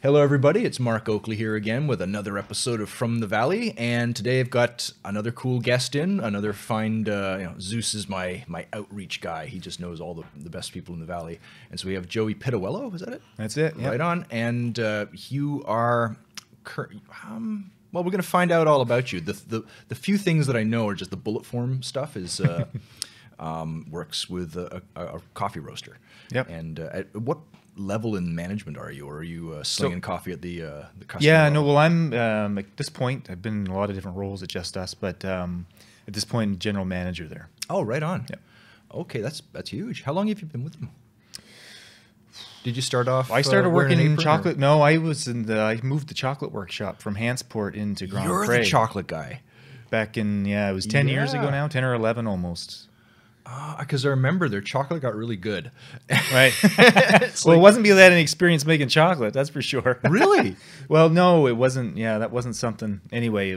Hello, everybody. It's Mark Oakley here again with another episode of From the Valley, and today I've got another cool guest in. Another fine. Zeus is my outreach guy. He just knows all the best people in the valley, and so we have Joey Pittoello. Is that it? That's it. Yep. Right on. And you are. Well, we're going to find out all about you. The few things that I know are just the bullet form stuff. Is works with a coffee roaster. Yep. And at what level in management are you, or are you slinging coffee at the customer? Yeah, level? no, well, I'm at this point, I've been in a lot of different roles at Just Us, but at this point, general manager there. Oh, right on. Yep. Okay, that's huge. How long have you been with them? Did you start off? I started working in chocolate. Or? No, I moved the chocolate workshop from Hansport into Grand You're Prairie. the chocolate guy. Back in, it was 10 years ago now, 10 or 11 almost. Because I remember their chocolate got really good. Right. Well, it wasn't because I had any experience making chocolate, that's for sure. Really? Well, no, it wasn't. Yeah, that wasn't something. Anyway,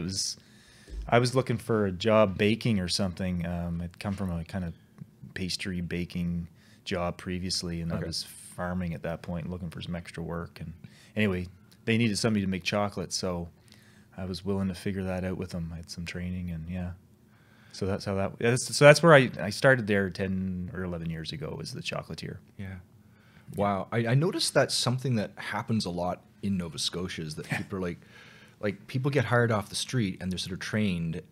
I was looking for a job baking or something. I'd come from a kind of pastry baking job previously, and I was farming at that point, looking for some extra work. And anyway, they needed somebody to make chocolate, so I was willing to figure that out with them. I had some training, and yeah. So that's how that. So that's where I started there 10 or 11 years ago as the chocolatier. Yeah. Wow. I noticed that's something that happens a lot in Nova Scotia is that people are like people get hired off the street and they're sort of trained,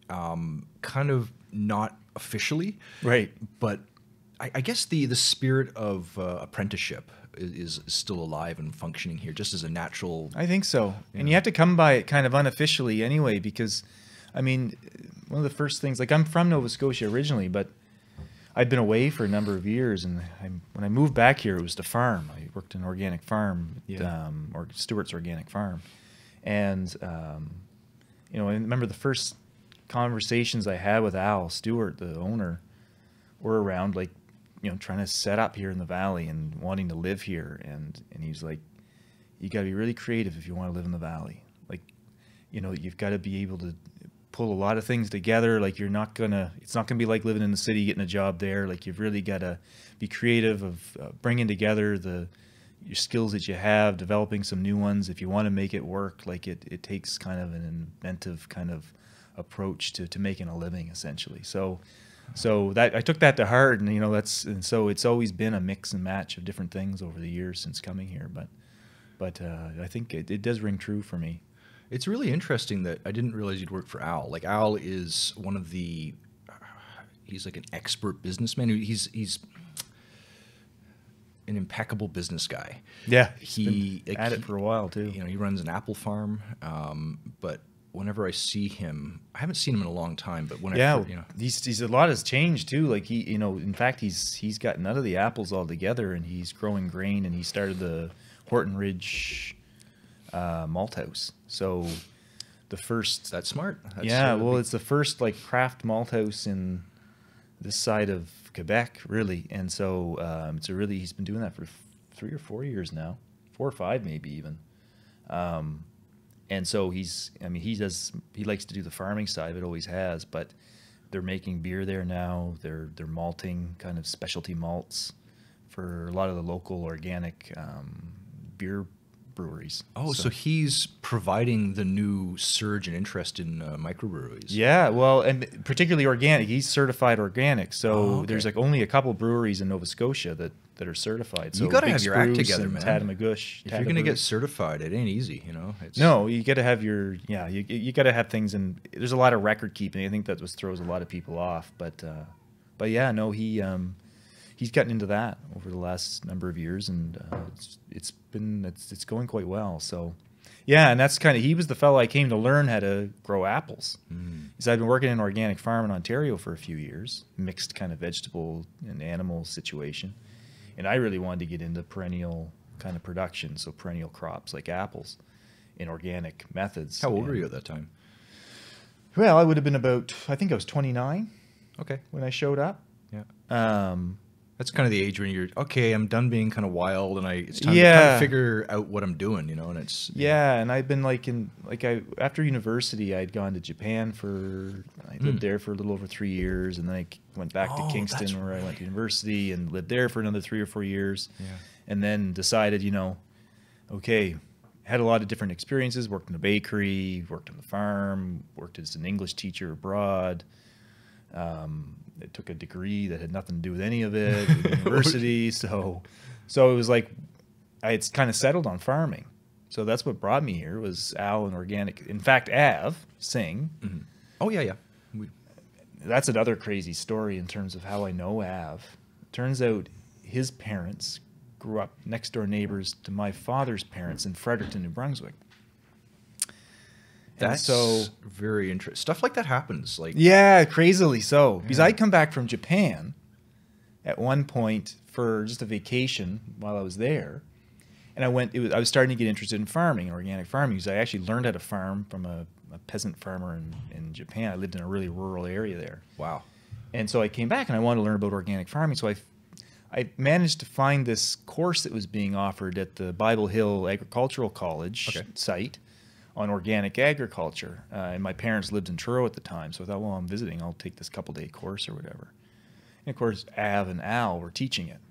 kind of not officially, Right? But I guess the spirit of apprenticeship is still alive and functioning here, just as a natural. I think so. Yeah. And you have to come by it kind of unofficially anyway, because, I mean, one of the first things, like I'm from Nova Scotia originally, but I'd been away for a number of years, and when I moved back here, it was to farm. I worked in an organic farm, or Stewart's Organic Farm, and I remember the first conversations I had with Al Stewart, the owner, were around trying to set up here in the valley and wanting to live here, and he's like, you got to be really creative if you want to live in the valley. Like, you've got to be able to pull a lot of things together. Like it's not gonna be like living in the city, getting a job there. Like you've really got to be creative of bringing together your skills that you have, developing some new ones. If you want to make it work, like it takes kind of an inventive kind of approach to making a living, essentially. So that I took that to heart, and so it's always been a mix and match of different things over the years since coming here. But I think it does ring true for me. It's really interesting that I didn't realize you'd work for Al. Like Al is one of the, he's like an expert businessman. He's an impeccable business guy. Yeah, he at it for a while too. He runs an apple farm. But whenever I see him, I haven't seen him in a long time. But he's a lot has changed too. Like in fact, he's gotten out of the apples altogether, and he's growing grain, and he started the Horton Ridge malt house. So the first, that's smart. It's the first craft malt house in this side of Quebec, really. And so he's been doing that for 3 or 4 years now, 4 or 5 maybe even. And so he likes to do the farming side of it, always has, but they're making beer there now. They're malting kind of specialty malts for a lot of the local organic beer breweries. Oh, so he's providing the new surge in interest in microbreweries. Yeah, well, and particularly organic. He's certified organic, so there's only a couple breweries in Nova Scotia that are certified. So you got to have your act together, man. Tatamagouche. If you're going to get certified, it ain't easy, No, you got to have you got to have things, and there's a lot of record keeping. I think that throws a lot of people off, but yeah, no, he's gotten into that over the last number of years, and it's going quite well. So, yeah, and that's he was the fellow I came to learn how to grow apples. Because I've been working in an organic farm in Ontario for a few years, mixed kind of vegetable and animal situation, and I really wanted to get into perennial kind of production, so perennial crops like apples in organic methods. How old were you at that time? Well, I would have been I think I was 29. Okay, when I showed up. Yeah. That's kind of the age when you're I'm done being kind of wild, and it's time to kind of figure out what I'm doing, and it's and I've been after university I'd gone to Japan I lived there for a little over 3 years, and then I went back to Kingston where I went to university and lived there for another 3 or 4 years, and then decided okay, had a lot of different experiences, worked in a bakery, worked on the farm, worked as an English teacher abroad. I took a degree that had nothing to do with any of it at university. So it was like I had kind of settled on farming. So that's what brought me here was Al and organic. In fact, Av Singh. Mm-hmm. Oh, yeah. That's another crazy story in terms of how I know Av. Turns out his parents grew up next door neighbors to my father's parents in Fredericton, New Brunswick. That's so very interesting. Stuff like that happens. Like, yeah, crazily so. Because I'd come back from Japan at one point for just a vacation while I was there. And I was starting to get interested in farming, organic farming, because I actually learned how to farm from a peasant farmer in Japan. I lived in a really rural area there. Wow. And so I came back and I wanted to learn about organic farming. So I managed to find this course that was being offered at the Bible Hill Agricultural College site on organic agriculture. And my parents lived in Truro at the time. So I thought, well, I'm visiting, I'll take this couple-day course or whatever. And of course, Av and Al were teaching it.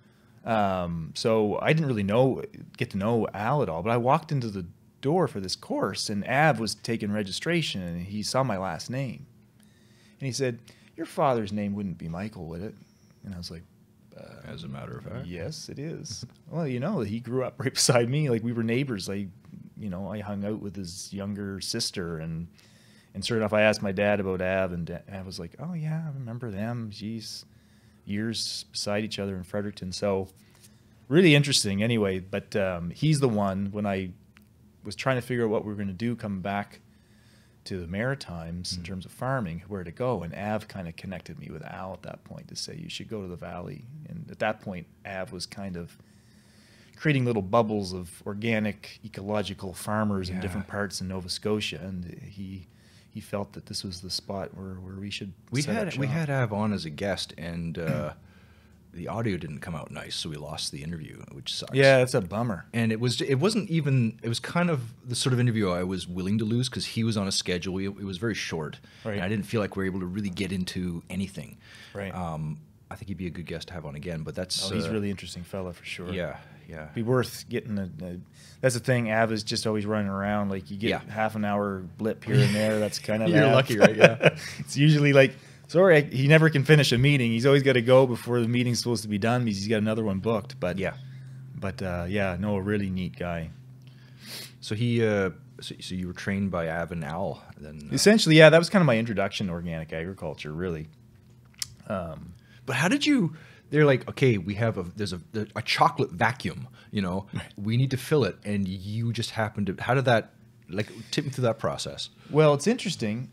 So I didn't really get to know Al at all, but I walked into the door for this course and Av was taking registration and he saw my last name. And he said, "Your father's name wouldn't be Michael, would it?" And I was like, as a matter of fact, yes, it is. Well, he grew up right beside me. Like we were neighbors. I hung out with his younger sister and sure enough, I asked my dad about Av and Av was like, "Oh yeah, I remember them. Geez, years beside each other in Fredericton." So really interesting anyway, but he's the one when I was trying to figure out what we were going to do coming back to the Maritimes in terms of farming, where to go. And Av kind of connected me with Al at that point to say, you should go to the valley. And at that point, Av was kind of creating little bubbles of organic, ecological farmers in different parts in Nova Scotia. And he felt that this was the spot where we should set up shop. We had Av on as a guest, and the audio didn't come out nice, so we lost the interview, which sucks. Yeah, that's a bummer. And it was kind of the sort of interview I was willing to lose because he was on a schedule. It was very short, right. And I didn't feel like we were able to really get into anything. Right. I think he'd be a good guest to have on again, but that's... he's a really interesting fella for sure. Yeah. Be worth getting that's the thing. Av is just always running around. Like you get half an hour blip here and there. That's kind of You're lucky, right? Yeah. It's usually like, sorry, he never can finish a meeting. He's always got to go before the meeting's supposed to be done because he's got another one booked. But a really neat guy. So so you were trained by Av and Al then? Essentially, yeah. That was kind of my introduction to organic agriculture, really. But how did you? They're like, okay, there's a chocolate vacuum. We need to fill it, and you just happened to. How did that? Like, tip me through that process. Well, it's interesting.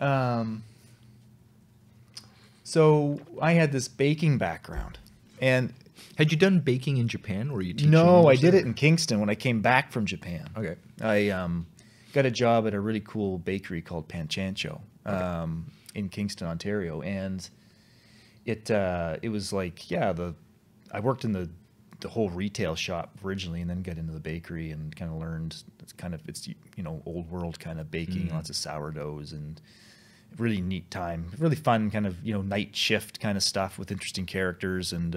So I had this baking background, and had you done baking in Japan, or were you teaching? No, I did it in Kingston when I came back from Japan. Okay, I got a job at a really cool bakery called Panchancho in Kingston, Ontario, and it was like I worked in the whole retail shop originally, and then got into the bakery and kind of learned it's old world kind of baking, lots of sourdoughs and. Really neat time, really fun kind of night shift kind of stuff with interesting characters, and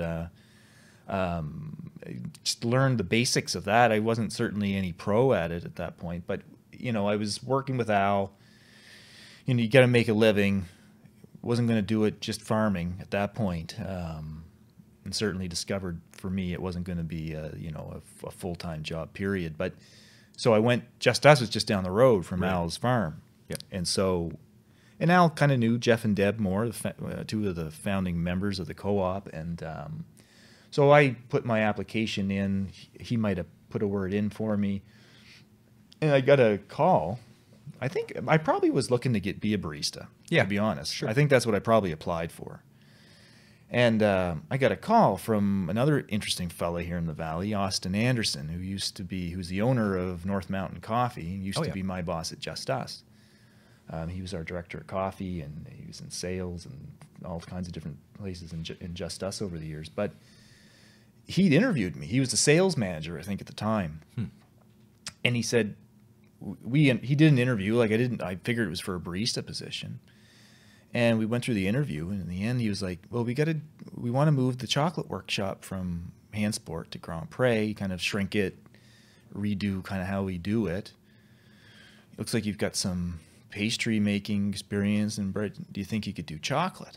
just learned the basics of that. I wasn't certainly any pro at it at that point, but I was working with Al. You got to make a living. Wasn't going to do it just farming at that point, and certainly discovered for me it wasn't going to be a full-time job period. But so I went. Just Us was just down the road from Al's farm, and so. And Al kind of knew Jeff and Deb Moore, two of the founding members of the co-op. And so I put my application in. He might have put a word in for me. And I got a call. I think I probably was looking to be a barista, to be honest. Sure. I think that's what I probably applied for. And I got a call from another interesting fella here in the Valley, Austin Anderson, who's the owner of North Mountain Coffee. He used to be my boss at Just Us. He was our director of coffee, and he was in sales and all kinds of different places in Just Us over the years. But he'd interviewed me. He was the sales manager, I think, at the time. And he said, he did an interview. I figured it was for a barista position. And we went through the interview, and in the end, he was like, well, we want to move the chocolate workshop from Hansport to Grand Pre, kind of shrink it, redo kind of how we do it. It looks like you've got some pastry making experience and bread. Do you think you could do chocolate?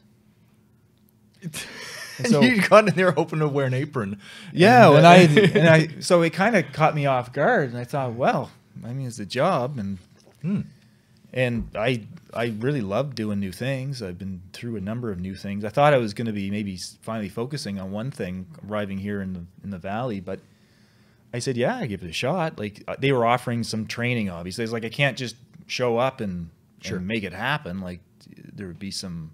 And so you got in there hoping to wear an apron. Yeah, so it kind of caught me off guard, and I thought, well, I mean, it's a job, and I really love doing new things. I've been through a number of new things. I thought I was going to be maybe finally focusing on one thing, arriving here in the valley, but I said, yeah, I give it a shot. Like, they were offering some training, obviously. It's like, I can't just show up and make it happen. Like, there would be some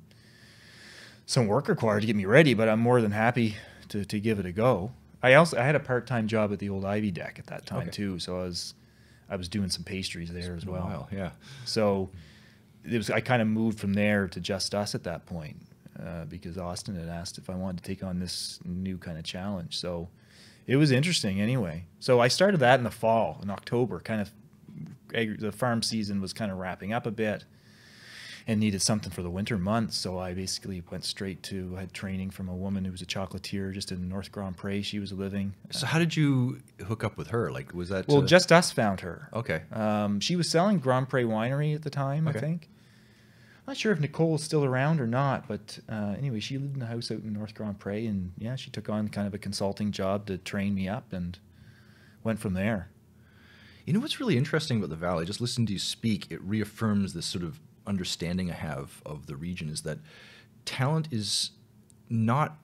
work required to get me ready, but I'm more than happy to give it a go. I had a part-time job at the old Ivy Deck at that time too, so I was doing some pastries there as well. Wow, yeah. So I kind of moved from there to Just Us at that point because Austin had asked if I wanted to take on this new kind of challenge. So it was interesting anyway. So I started that in the fall, in October. Kind of the farm season was kind of wrapping up a bit, and needed something for the winter months. So I basically went straight to, I had training from a woman who was a chocolatier just in North Grand Pré. She was living. So how did you hook up with her? Like, was that? Well, Just Us found her. Okay. She was selling Grand Pré Winery at the time, I think. I'm not sure if Nicole's still around or not, but anyway, she lived in a house out in North Grand Pré, and yeah, she took on kind of a consulting job to train me up and went from there. You know what's really interesting about the Valley? Just listening to you speak, it reaffirms this sort of understanding I have of the region, is that talent is not,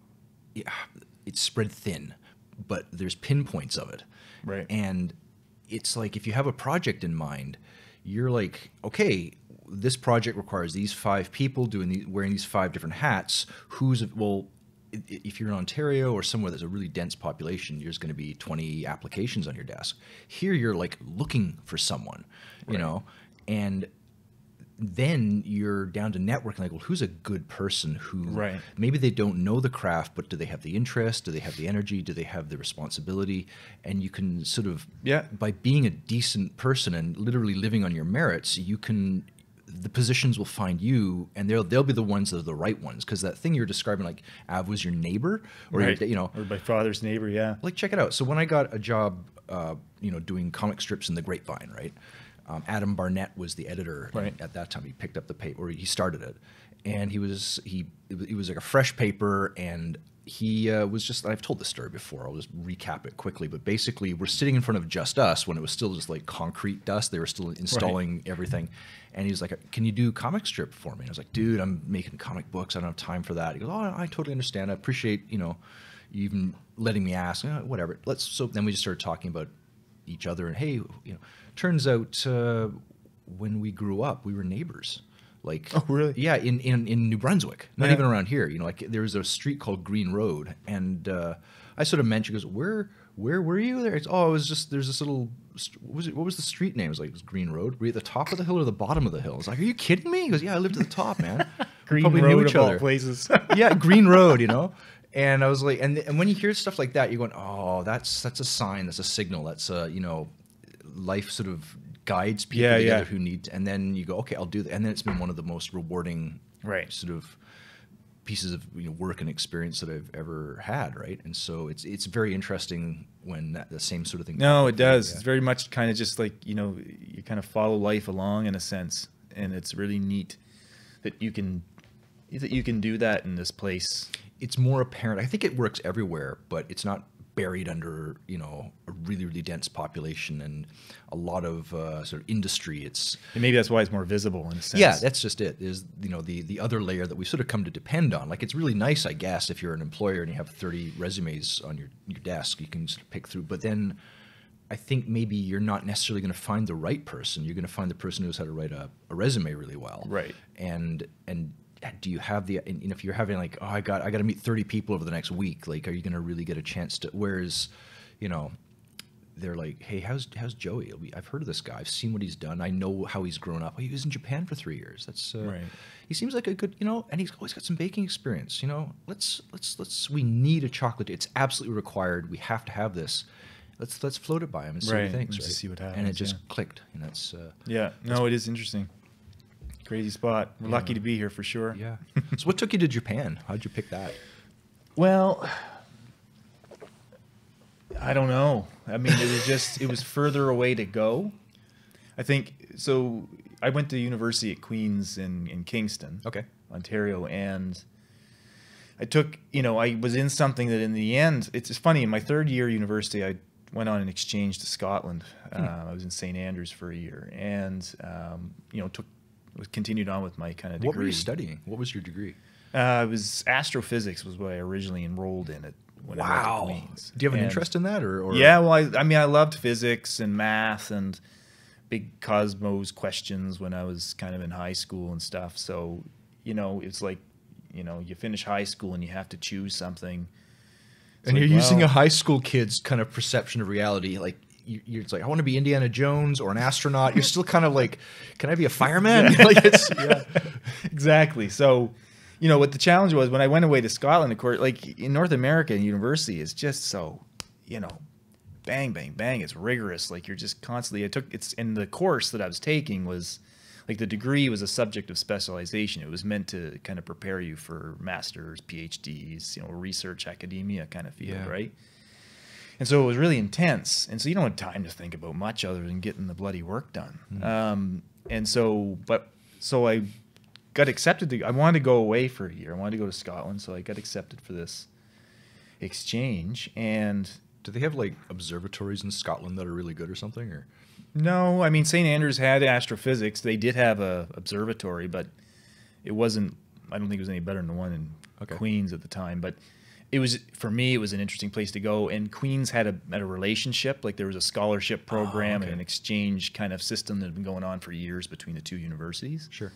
it's spread thin, but there's pinpoints of it. Right. And it's like, if you have a project in mind, you're like, okay, this project requires these 5 people wearing these 5 different hats. If you're in Ontario or somewhere that's a really dense population, there's going to be 20 applications on your desk. Here you're like looking for someone, you know, and then you're down to networking, like, well, who's a good person who maybe they don't know the craft, but do they have the interest? Do they have the energy? Do they have the responsibility? And you can sort of, by being a decent person and literally living on your merits, the positions will find you, and they'll be the ones that are the right ones. Because that thing you're describing, like, Av was your neighbor, or or my father's neighbor, Like, check it out. So when I got a job, doing comic strips in the Grapevine, right? Adam Barnett was the editor at that time. He picked up the paper, or he started it, and it was like a fresh paper, and he was just, I've told this story before, I'll just recap it quickly, but basically we're sitting in front of Just Us when it was still just like concrete dust. They were still installing everything, and he was like, can you do comic strip for me? And I was like, dude, I'm making comic books, I don't have time for that. He goes, oh, I totally understand, I appreciate, you even letting me ask, whatever. So then we just started talking about each other, and hey, turns out when we grew up, we were neighbors. Like, oh, really? Yeah, in New Brunswick, not even around here. Like, there was a street called Green Road, and I sort of mentioned, he goes, where were you there? It was just, there's this little, what was the street name? It was like, it was Green Road. Were you at the top of the hill or the bottom of the hill? I was like, are you kidding me? He goes, yeah, I lived at the top, man. Green probably Road knew each of other. all places. Yeah, Green Road, And I was like, and when you hear stuff like that, you're going, oh, that's a sign, that's a signal, that's a, life sort of guides people together who need, and then you go, okay, I'll do that. And then it's been one of the most rewarding sort of pieces of work and experience that I've ever had, right? And so it's very interesting when the same sort of thing. No, it does. It's very much kind of just like, you kind of follow life along in a sense, and it's really neat that you can do that in this place. It's more apparent. I think it works everywhere, but it's not buried under a really, really dense population and a lot of sort of industry. And maybe that's why it's more visible in a sense. Yeah, that's just it. Is the other layer that we sort of come to depend on. Like, it's really nice, I guess, if you're an employer and you have 30 resumes on your desk, you can sort of pick through. But then I think maybe you're not necessarily going to find the right person. You're going to find the person who knows how to write a resume really well. Right. And do you have if you're having like, oh, I got to meet 30 people over the next week, like, are you going to really get a chance to, whereas, they're like, hey, how's Joey? I've heard of this guy. I've seen what he's done. I know how he's grown up. He was in Japan for 3 years. That's right. He seems like a good, and he's always got some baking experience. We need a chocolate. It's absolutely required. We have to have this. Let's float it by him and see what he thinks. Right. See what happens. And it just clicked. And that's no, it is interesting. Crazy spot. We're lucky to be here for sure. Yeah. So what took you to Japan? How'd you pick that? Well, I don't know. I mean, it was further away to go. I think so. I went to university at Queen's in Kingston, Okay. Ontario, and I took, I was in something that in the end, it's funny, in my third year university, I went on an exchange to Scotland. I was in St. Andrews for a year, and, continued on with my kind of degree. What were you studying? What was your degree? It was astrophysics was what I originally enrolled in it when I went to Queen's. Do you have an interest in that? Or? Yeah, well, I mean, I loved physics and math and big cosmos questions when I was kind of in high school and stuff. So, it's like, you finish high school and you have to choose something. It's and like, you're using a high school kid's kind of perception of reality. Like, it's like, I want to be Indiana Jones or an astronaut. You're still kind of like, can I be a fireman? Yeah. Like yeah, exactly. So, what the challenge was when I went away to Scotland, of course, like in North America, university is just so, bang, bang, bang. It's rigorous. Like you're just constantly, in the course that I was taking was like the degree was a subject of specialization. It was meant to kind of prepare you for masters, PhDs, research, academia kind of field, right? And so it was really intense. And so you don't have time to think about much other than getting the bloody work done. So I got accepted. I wanted to go away for a year. I wanted to go to Scotland. So I got accepted for this exchange. And do they have like observatories in Scotland that are really good or something? Or no, I mean, St. Andrews had astrophysics. They did have a observatory, but it wasn't, I don't think it was any better than the one in Queen's at the time. But it was, for me, it was an interesting place to go. And Queen's had a relationship, like there was a scholarship program and an exchange kind of system that had been going on for years between the two universities. Sure.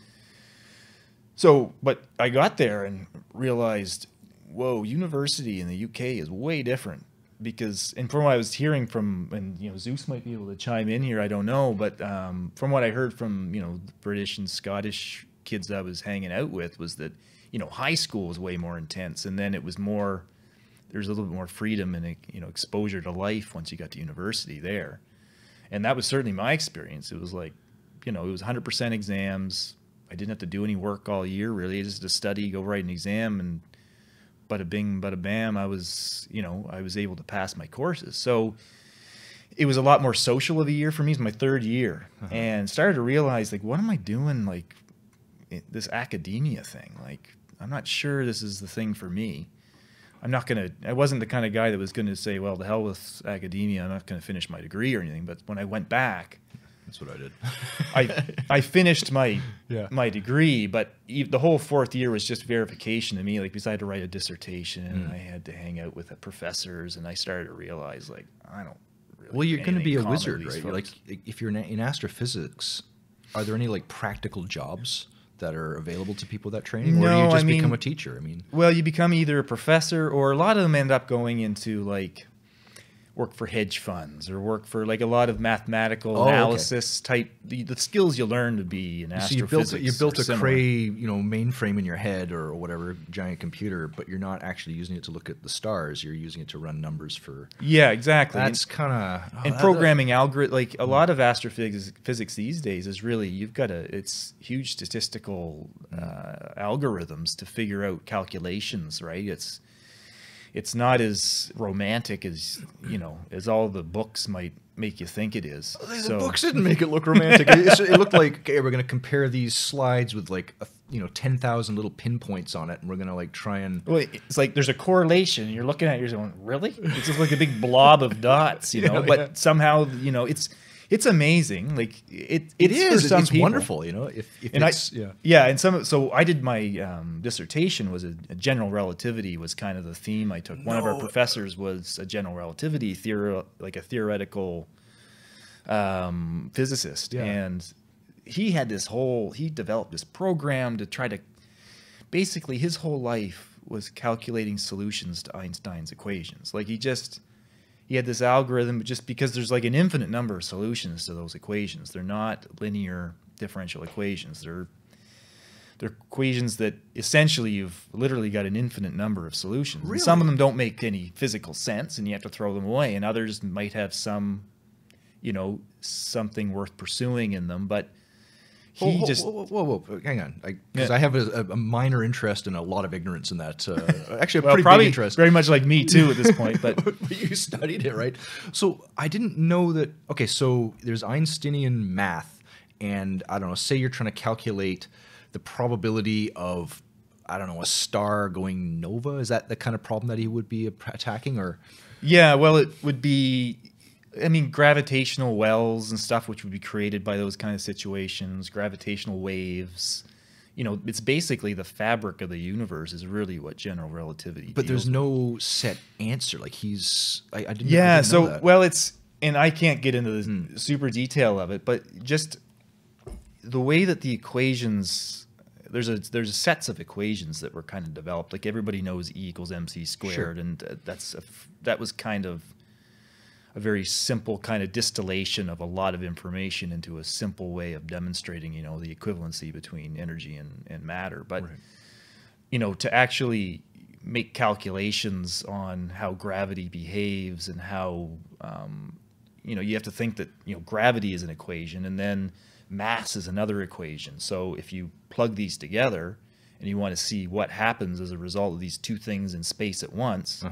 So, but I got there and realized, whoa, university in the UK is way different. Because, and from what I was hearing from, and Zeus might be able to chime in here, I don't know, but from what I heard from British and Scottish kids that I was hanging out with was that high school was way more intense, and then it was more, there's a little bit more freedom and exposure to life once you got to university there, and that was certainly my experience. It was like, it was 100% exams. I didn't have to do any work all year really, just to study, go write an exam, and bada bing, bada bam, I was able to pass my courses. So it was a lot more social of a year for me. It was my third year, and started to realize, like, what am I doing, like, this academia thing? Like, I'm not sure this is the thing for me. I wasn't the kind of guy that was going to say, well, the hell with academia, I'm not going to finish my degree or anything. But when I went back, that's what I did. I finished my degree, but the whole fourth year was just verification to me. Like, because I had to write a dissertation, and I had to hang out with the professors, and I started to realize, like, I don't really. Well, you're going to be a wizard, right? Folks. Like, if you're in astrophysics, are there any like practical jobs that are available to people that training, or do you just become a teacher? I mean, well, you become either a professor, or a lot of them end up going into like work for hedge funds or work for like a lot of mathematical analysis type, the skills you learn to be in astrophysics. So you built a Cray, mainframe in your head or whatever, giant computer, but you're not actually using it to look at the stars. You're using it to run numbers for. Yeah, exactly. That's kind of and programming algorithm. Like a lot of astrophysics these days is really it's huge statistical algorithms to figure out calculations. Right. It's not as romantic as as all the books might make you think it is. The books didn't make it look romantic. It looked like, okay, we're going to compare these slides with like 10,000 little pinpoints on it, and we're going to like try and. Well, it's like there's a correlation. And you're looking at it, you're going, really? It's just like a big blob of dots, But somehow, it's amazing. Like it is. It's wonderful, So I did my dissertation was a general relativity was kind of the theme I took. One of our professors was a general relativity like a theoretical physicist, and he developed this program to try to basically his whole life was calculating solutions to Einstein's equations. Like he had this algorithm just because there's like an infinite number of solutions to those equations. They're not linear differential equations. They're equations that essentially you've literally got an infinite number of solutions. Really? Some of them don't make any physical sense and you have to throw them away, and others might have some, something worth pursuing in them. But he just whoa, hang on, because I have a minor interest and a lot of ignorance in that. Actually, a well, pretty probably big interest. very much like me too at this point. But But you studied it, right? So I didn't know that. Okay, so there's Einsteinian math, and I don't know. Say you're trying to calculate the probability of, I don't know, a star going nova. Is that the kind of problem that he would be attacking, or? yeah, well, it would be. I mean, gravitational wells and stuff, which would be created by those kind of situations, gravitational waves. You know, it's basically the fabric of the universe is really what general relativity. But there's deals no set answer. Like I didn't. Yeah. I didn't So know that. well, it's, and I can't get into the super detail of it, but just the way that the equations, there's sets of equations that were kind of developed. Like everybody knows E equals mc squared, Sure. and that was kind of a very simple kind of distillation of a lot of information into a simple way of demonstrating, you know, the equivalency between energy and matter. But, Right. you know, to actually make calculations on how gravity behaves and how, you know, you have to think that, you know, gravity is an equation and then mass is another equation. So if you plug these together and you want to see what happens as a result of these two things in space at once,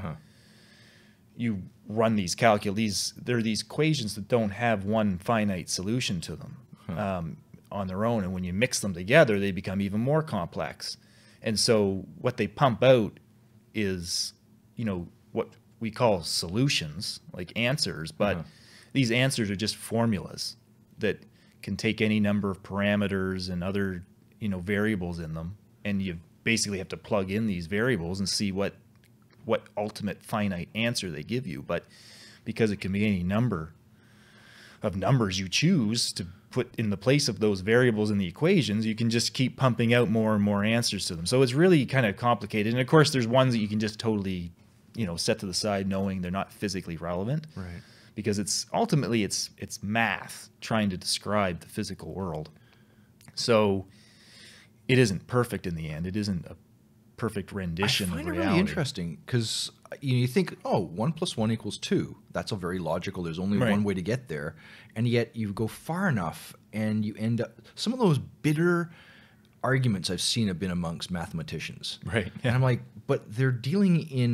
you run these there are these equations that don't have one finite solution to them on their own, and when you mix them together they become even more complex. And so what they pump out is, you know, what we call solutions, like answers, but these answers are just formulas that can take any number of parameters and other, you know, variables in them, and you basically have to plug in these variables and see what ultimate finite answer they give you. But because it can be any number of numbers you choose to put in the place of those variables in the equations, you can just keep pumping out more and more answers to them. So it's really kind of complicated. And of course there's ones that you can just totally, you know, set to the side knowing they're not physically relevant. Right. Because it's ultimately it's math trying to describe the physical world. So it isn't perfect in the end. It isn't a perfect rendition I find of it reality. really interesting because you think, oh, 1 + 1 = 2. That's a very logical. There's only Right. one way to get there, and yet you go far enough, and you end up. Some of those bitter arguments I've seen have been amongst mathematicians, Right. And I'm like, but they're dealing in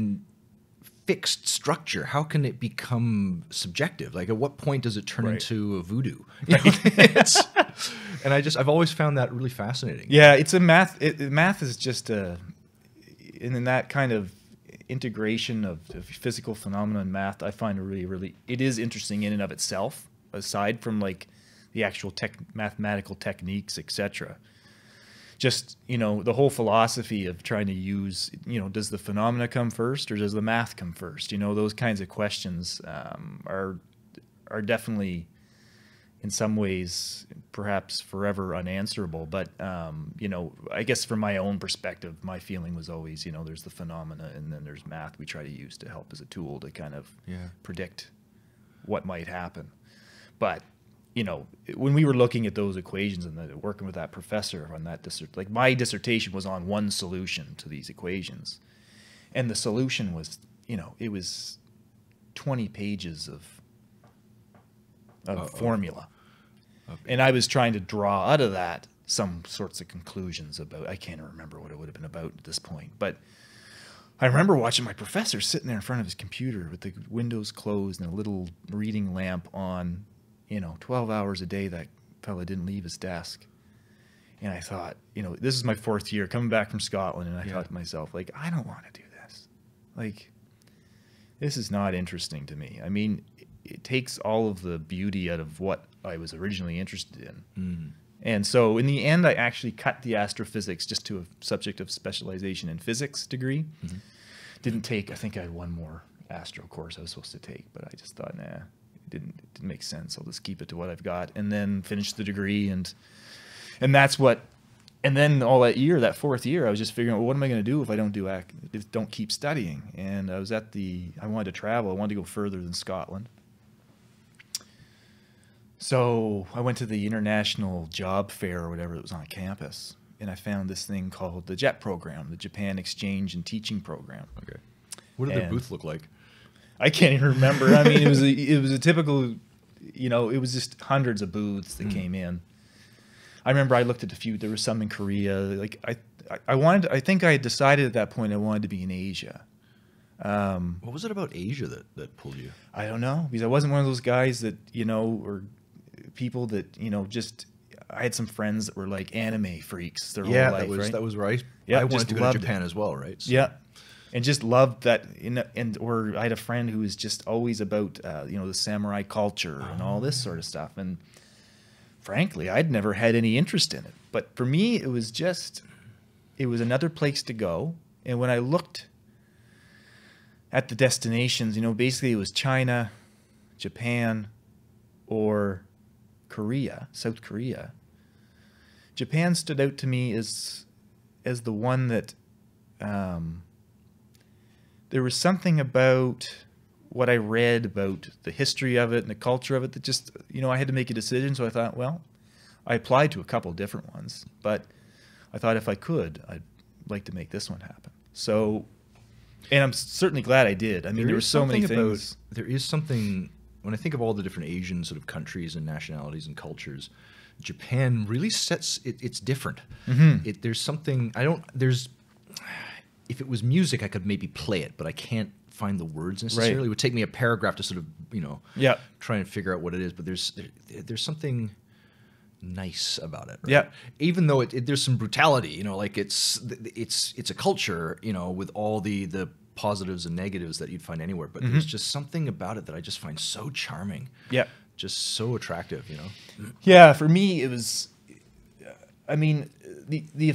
fixed structure. How can it become subjective? Like, at what point does it turn Right. into a voodoo? You know, and I've always found that really fascinating. Yeah, it's a math. Math is just in that kind of integration of physical phenomena and math. I find it really, it is interesting in and of itself. Aside from like the actual mathematical techniques, etc. Just, you know, the whole philosophy of trying to use, you know, does the phenomena come first or does the math come first? You know, those kinds of questions are definitely, in some ways, perhaps forever unanswerable. But, you know, I guess from my own perspective, my feeling was always, you know, there's the phenomena and then there's math we try to use to help as a tool to kind of predict what might happen. But, you know, when we were looking at those equations and working with that professor on that, like my dissertation was on one solution to these equations. And the solution was, you know, it was 20 pages of formula. Okay. And I was trying to draw out of that some sorts of conclusions about, I can't remember what it would have been about at this point, but I remember watching my professor sitting there in front of his computer with the windows closed and a little reading lamp on, you know, 12 hours a day. That fella didn't leave his desk. And I thought, you know, this is my 4th year coming back from Scotland, and I thought to myself, like, I don't want to do this. Like, this is not interesting to me. I mean, it takes all of the beauty out of what I was originally interested in. And so in the end, I actually cut the astrophysics just to a subject of specialization in physics degree. Didn't take, I think I had one more astro course I was supposed to take, but I just thought, nah, it didn't make sense. I'll just keep it to what I've got, and then finish the degree. And that's what, and then all that year, that 4th year, I was just figuring out, well, what am I going to do if I don't keep studying? And I was I wanted to travel. I wanted to go further than Scotland. So I went to the international job fair or whatever that was on campus, and I found this thing called the JET program, the Japan Exchange and Teaching Program. Okay. What did their booth look like? I can't even remember. I mean, it was a typical, you know, it was just hundreds of booths that came in. I remember I looked at a few. There was some in Korea. Like I wanted. I think I had decided at that point I wanted to be in Asia. What was it about Asia that pulled you? I don't know, because I wasn't one of those guys that, you know, or people that, you know, just. I had some friends that were like anime freaks their whole life, right? That was right. Yeah, I wanted to go to Japan as well, right? So. Yeah, and just loved that. Or I had a friend who was just always about, you know, the samurai culture and all this sort of stuff. And frankly, I'd never had any interest in it. But for me, it was another place to go. And when I looked at the destinations, you know, basically it was China, Japan, or Korea, South Korea. Japan stood out to me as the one that there was something about what I read about the history of it and the culture of it that just, you know, I had to make a decision. So I thought, well, I applied to a couple different ones, but I thought if I could, I'd like to make this one happen. So, and I'm certainly glad I did. I mean, there were so many things. There is something, when I think of all the different Asian sort of countries and nationalities and cultures, Japan really sets it. It's different. There's something if it was music, I could maybe play it, but I can't find the words necessarily. Right. It would take me a paragraph to sort of, you know, try and figure out what it is. But there's something nice about it. Right? Yeah. Even though there's some brutality, you know, like it's a culture, you know, with all the positives and negatives that you'd find anywhere. But there's just something about it that I just find so charming. Yeah. Just so attractive, you know? Yeah, for me, it was, I mean, the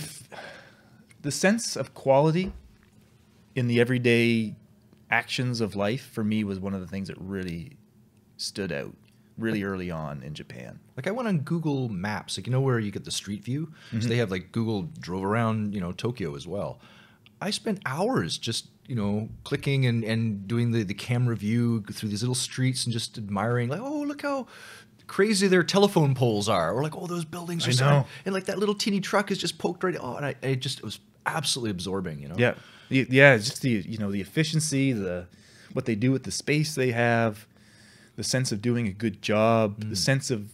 sense of quality in the everyday actions of life, for me, was one of the things that really stood out really early on in Japan. Like I went on Google Maps, like, you know, where you get the street view? So they have like Google drove around, you know, Tokyo as well. I spent hours just, you know, clicking and doing the camera view through these little streets and just admiring, like, oh, look how crazy their telephone poles are, or like, oh, those buildings are so, and like that little teeny truck is just poked right. Oh, and it was absolutely absorbing, you know. Yeah, just the, you know, the efficiency, what they do with the space they have, the sense of doing a good job, the sense of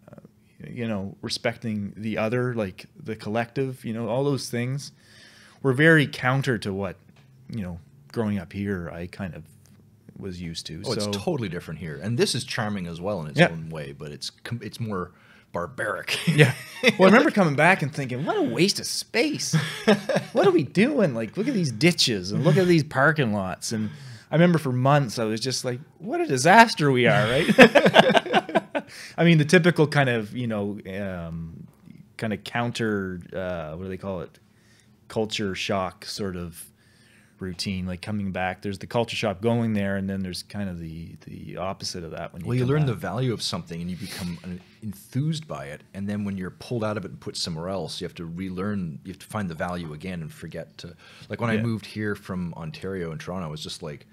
you know, respecting the other, like the collective, you know, all those things were very counter to what, you know, growing up here I kind of was used to. Oh, so it's totally different here, and this is charming as well in its own way, but it's more barbaric. Yeah. Well, I remember coming back and thinking, what a waste of space. What are we doing? Like, look at these ditches and look at these parking lots. And I remember for months I was just like, what a disaster we are, right? I mean, the typical kind of, you know, kind of counter, what do they call it? Culture shock sort of routine, like coming back. There's the culture shock going there, and then there's kind of the opposite of that. When you learn the value of something and you become enthused by it, and then when you're pulled out of it and put somewhere else, you have to relearn. You have to find the value again and forget to. Like when I moved here from Ontario and Toronto, I was just like,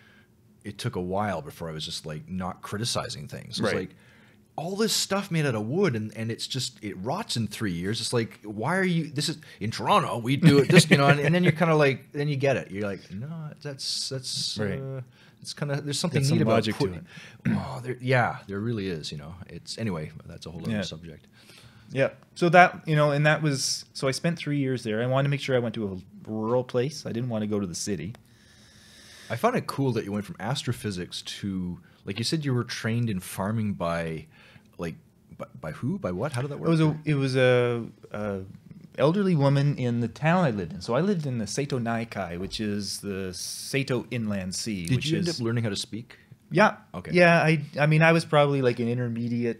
it took a while before I was just like not criticizing things. It was like, all this stuff made out of wood, and it's just, it rots in 3 years. It's like, why are you, this is, in Toronto, we do it this, you know, and then you're kind of like, then you get it. You're like, no, that's right. It's kind of, there's something neat about logic to it. Oh, there really is, you know. It's, anyway, that's a whole other subject. Yeah. So that, you know, and that was, so I spent 3 years there. I wanted to make sure I went to a rural place. I didn't want to go to the city. I found it cool that you went from astrophysics to, like you said, you were trained in farming by, like, by who? By what? How did that work? It was a elderly woman in the town I lived in. So I lived in the Seto Naikai, which is the Seto Inland Sea. Did you end up learning how to speak? Yeah. Okay. Yeah. I mean, I was probably like an intermediate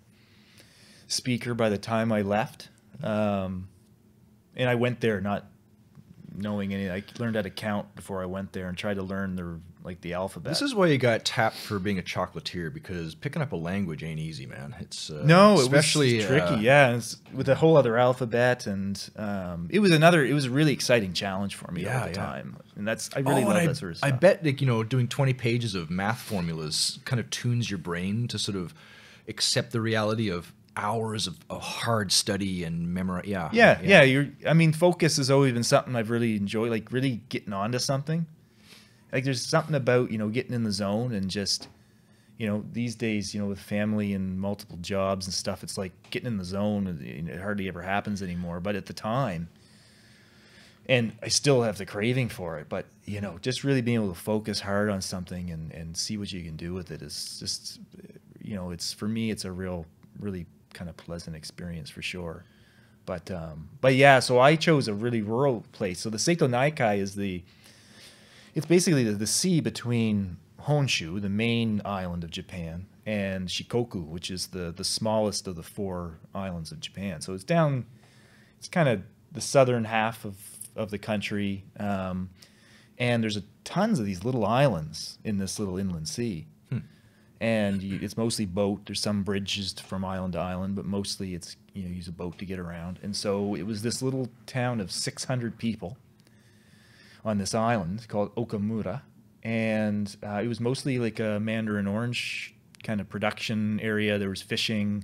speaker by the time I left, and I went there not knowing any. I learned how to count before I went there and tried to learn the alphabet. This is why you got tapped for being a chocolatier, because picking up a language ain't easy, man. It's no, especially it was tricky. Yeah, it's with a whole other alphabet, and it was a really exciting challenge for me all the time. And I really love that sort of stuff. I bet, like, you know, doing 20 pages of math formulas kind of tunes your brain to sort of accept the reality of hours of hard study and memory. Yeah. I mean, focus has always been something I've really enjoyed, like really getting onto something. Like there's something about, you know, getting in the zone and just, you know, these days, you know, with family and multiple jobs and stuff, it's like getting in the zone. It hardly ever happens anymore. But at the time, and I still have the craving for it, but, you know, just really being able to focus hard on something and see what you can do with it is just, you know, it's, for me, it's a really kind of pleasant experience for sure. But yeah, so I chose a really rural place. So the Seito Naikai is it's basically the sea between Honshu, the main island of Japan, and Shikoku, which is the smallest of the 4 islands of Japan. So it's kind of the southern half of the country, and there's tons of these little islands in this little inland sea. And it's mostly boat. There's some bridges from island to island, but mostly it's, you know, use a boat to get around. And so it was this little town of 600 people on this island called Okamura, and it was mostly like a mandarin orange kind of production area. There was fishing,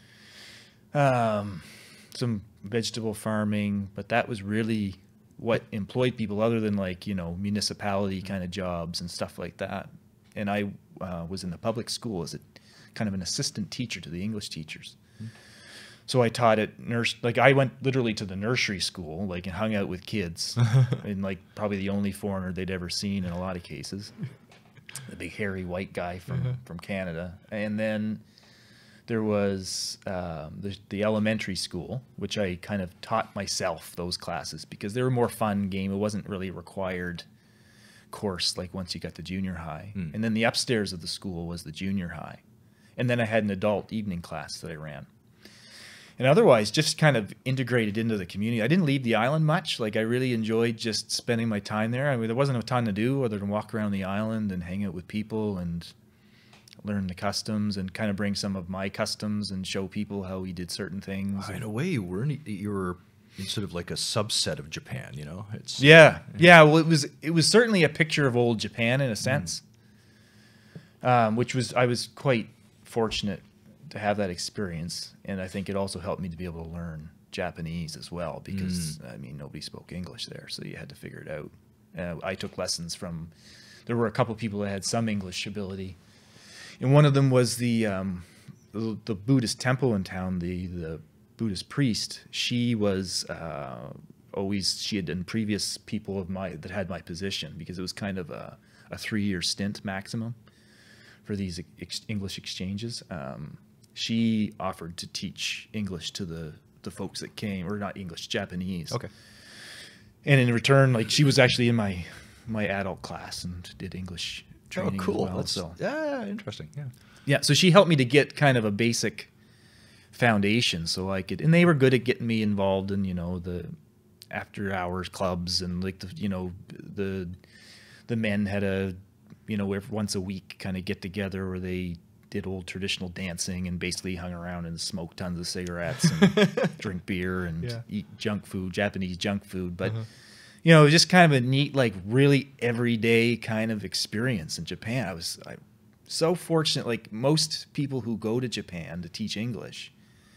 some vegetable farming, but that was really what employed people, other than, like, you know, municipality kind of jobs and stuff like that. And I was in the public school as a kind of an assistant teacher to the English teachers. So I taught at like I went literally to the nursery school, like, and hung out with kids, and, like, probably the only foreigner they'd ever seen in a lot of cases, the big hairy white guy from Canada. And then there was the elementary school, which I kind of taught myself those classes because they were more fun game. It wasn't really a required course like once you got to junior high. And then the upstairs of the school was the junior high. And then I had an adult evening class that I ran. And otherwise, just kind of integrated into the community. I didn't leave the island much. Like, I really enjoyed just spending my time there. I mean, there wasn't a ton to do other than walk around the island and hang out with people and learn the customs and kind of bring some of my customs and show people how we did certain things. In a way, you were sort of like a subset of Japan, you know? It's yeah. Well, it was certainly a picture of old Japan in a sense, which was, I was quite fortunate to have that experience, and I think it also helped me to be able to learn Japanese as well, because I mean, nobody spoke English there, so you had to figure it out. I took lessons from, there were a couple people that had some English ability, and one of them was the Buddhist temple in town. The Buddhist priest, she was she had been previous people of that had my position, because it was kind of a 3-year stint maximum for these English exchanges. She offered to teach English to the folks that came, or not English, Japanese. Okay. And in return, like, she was actually in my adult class and did English training. Oh, cool. As well. Yeah, interesting. Yeah. Yeah. So she helped me to get kind of a basic foundation, so I could, and they were good at getting me involved in, you know, the after hours clubs, and, like, the men had a, you know, once a week kind of get together where they did old traditional dancing and basically hung around and smoked tons of cigarettes and drink beer and eat junk food, Japanese junk food. But, you know, it was just kind of a neat, like, really everyday kind of experience in Japan. I was so fortunate. Like, most people who go to Japan to teach English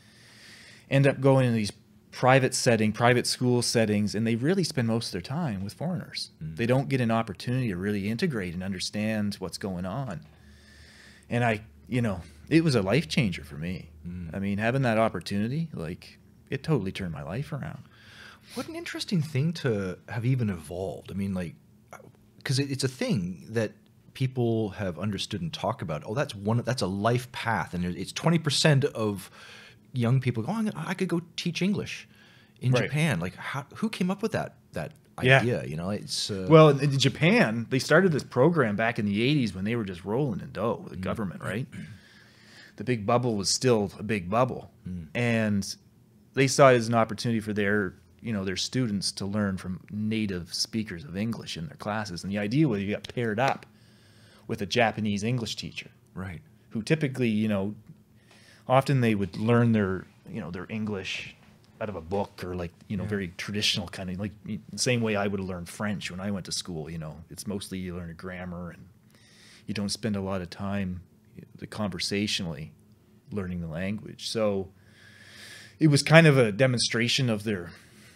end up going in these private school settings, and they really spend most of their time with foreigners. They don't get an opportunity to really integrate and understand what's going on. And you know, it was a life changer for me. I mean, having that opportunity, like, it totally turned my life around. What an interesting thing to have even evolved. I mean, like, because it's a thing that people have understood and talk about. Oh, that's a life path, and it's 20% of young people go, oh, I could go teach English in Japan. Like, who came up with that idea? You know, it's well, in Japan, they started this program back in the 80s when they were just rolling in dough, the government, right? The big bubble was still a big bubble, and they saw it as an opportunity for their students to learn from native speakers of English in their classes. And the idea was you got paired up with a Japanese English teacher, right? Who typically, you know, often they would learn their English out of a book, or, like, you know, very traditional kind of, like, the same way I would have learned French when I went to school. You know, it's mostly you learn a grammar, and you don't spend a lot of time conversationally learning the language. So it was kind of a demonstration of their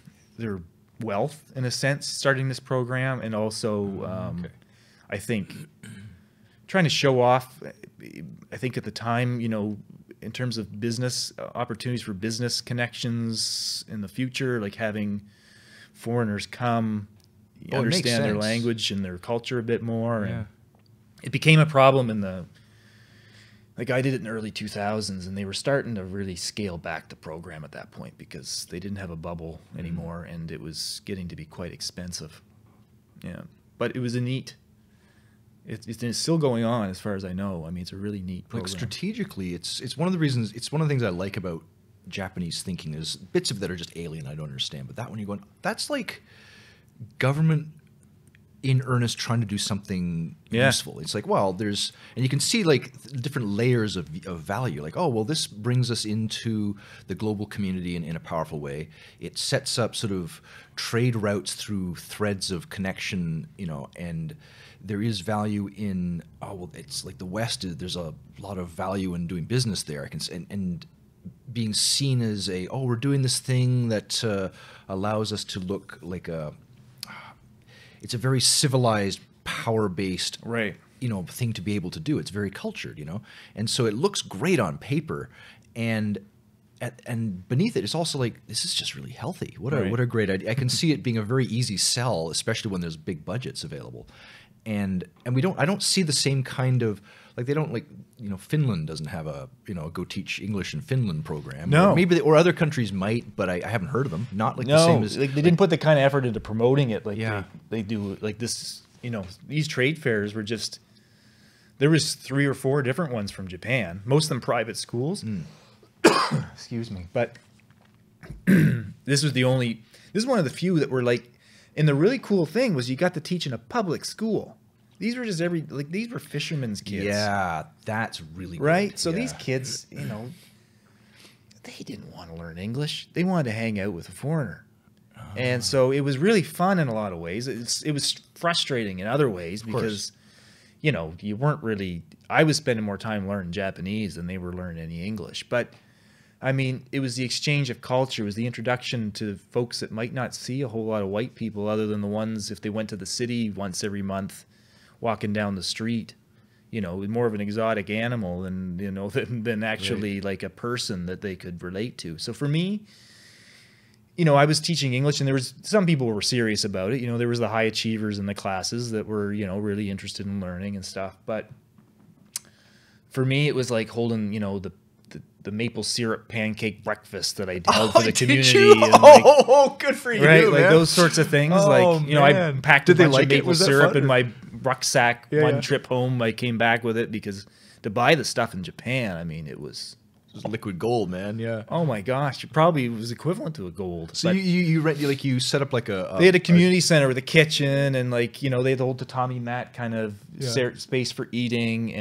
wealth, in a sense, starting this program, and also I think trying to show off, I think at the time, you know, in terms of business opportunities for business connections in the future, like having foreigners come, understand their language and their culture a bit more. Yeah. And it became a problem in the, like I did it in the early 2000s, and they were starting to really scale back the program at that point because they didn't have a bubble anymore, and it was getting to be quite expensive. Yeah. But it was a neat, it's still going on as far as I know. I mean, it's a really neat program. Like strategically, it's one of the reasons, it's one of the things I like about Japanese thinking. Is bits of that are just alien, I don't understand. But that one, you're going, that's like government in earnest trying to do something useful. It's like, well, there's, and you can see like different layers of value. Like, oh, well, this brings us into the global community in a powerful way. It sets up sort of trade routes through threads of connection, you know, and there is value in, oh, well, it's like the West, there's a lot of value in doing business there. I can, and being seen as a, oh, we're doing this thing that allows us to look like a, it's a very civilized, power-based, you know, thing to be able to do. It's very cultured, you know, and so it looks great on paper, and beneath it, it's also like, this is just really healthy. What a great idea! I can see it being a very easy sell, especially when there's big budgets available, and I don't see the same kind of, like, they don't, like, you know, Finland doesn't have a, you know, go teach English in Finland program. No. Or maybe or other countries might, but I haven't heard of them. Not like no, the same as, like they didn't put the kind of effort into promoting it like Yeah. they do. Like this, you know, these trade fairs were just, there was 3 or 4 different ones from Japan, most of them private schools. Excuse me. But this was one of the few that were like, and the really cool thing was you got to teach in a public school. These were just these were fishermen's kids. Yeah, that's really good. Right? So Yeah. these kids, you know, they didn't want to learn English. They wanted to hang out with a foreigner. And so it was really fun in a lot of ways. It was frustrating in other ways because, you know, you weren't really, I was spending more time learning Japanese than they were learning any English. But I mean, it was the exchange of culture. It was the introduction to folks that might not see a whole lot of white people other than the ones, if they went to the city once every month, walking down the street, you know, more of an exotic animal than, you know, than actually like a person that they could relate to. So for me, you know, I was teaching English, and there was some people who were serious about it. You know, there was the high achievers in the classes that were, you know, really interested in learning and stuff. But for me, it was like holding, you know, the maple syrup pancake breakfast that I held for the community. Did you? And like, oh, good for you, right? man. Like those sorts of things. Oh, like, you know, I man. packed Did a they bunch like of it? maple Was that syrup fun, in or- my rucksack. Yeah, One yeah. trip home, I came back with it because to buy the stuff in Japan, I mean, it was, liquid gold, man. Yeah. oh my gosh, it probably was equivalent to a gold. So But you set up like a they had a community center with a kitchen, and like, you know, they had the old tatami mat kind of space for eating,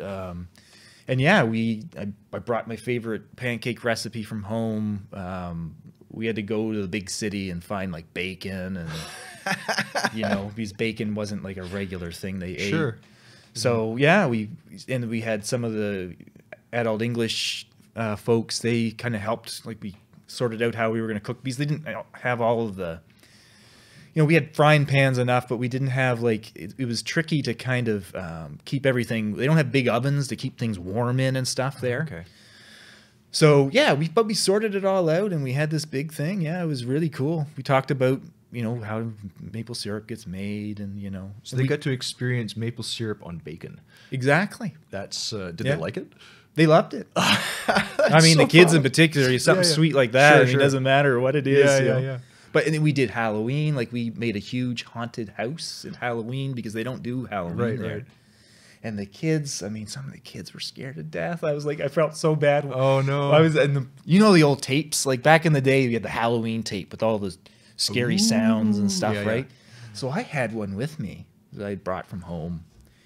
and yeah, I brought my favorite pancake recipe from home. We had to go to the big city and find like bacon, and you know, because bacon wasn't like a regular thing they ate. Sure. So yeah, we had some of the adult English folks. They kind of helped, like we sorted out how we were going to cook, because they didn't have all of the, you know, we had frying pans enough, but we didn't have like, it was tricky to kind of keep everything. They don't have big ovens to keep things warm in and stuff there. Okay. So yeah, we sorted it all out, and we had this big thing. Yeah, it was really cool. We talked about, you know, how maple syrup gets made, and, you know. So they got to experience maple syrup on bacon. Exactly. That's did they like it? They loved it. I mean, the kids in particular, something sweet like that. Sure, I mean, it doesn't matter what it is. you know. But and then we did Halloween. Like, we made a huge haunted house in Halloween because they don't do Halloween there. Right. And the kids, I mean, some of the kids were scared to death. I was like, I felt so bad. Oh no. I was, and you know, the old tapes, like back in the day, we had the Halloween tape with all the scary sounds and stuff, Yeah, right? So I had one with me that I brought from home,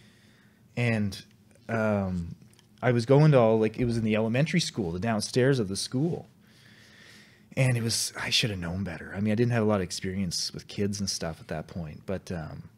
and I was going to all, like, it was in the elementary school, the downstairs of the school, and it was, I should have known better. I mean, I didn't have a lot of experience with kids and stuff at that point, but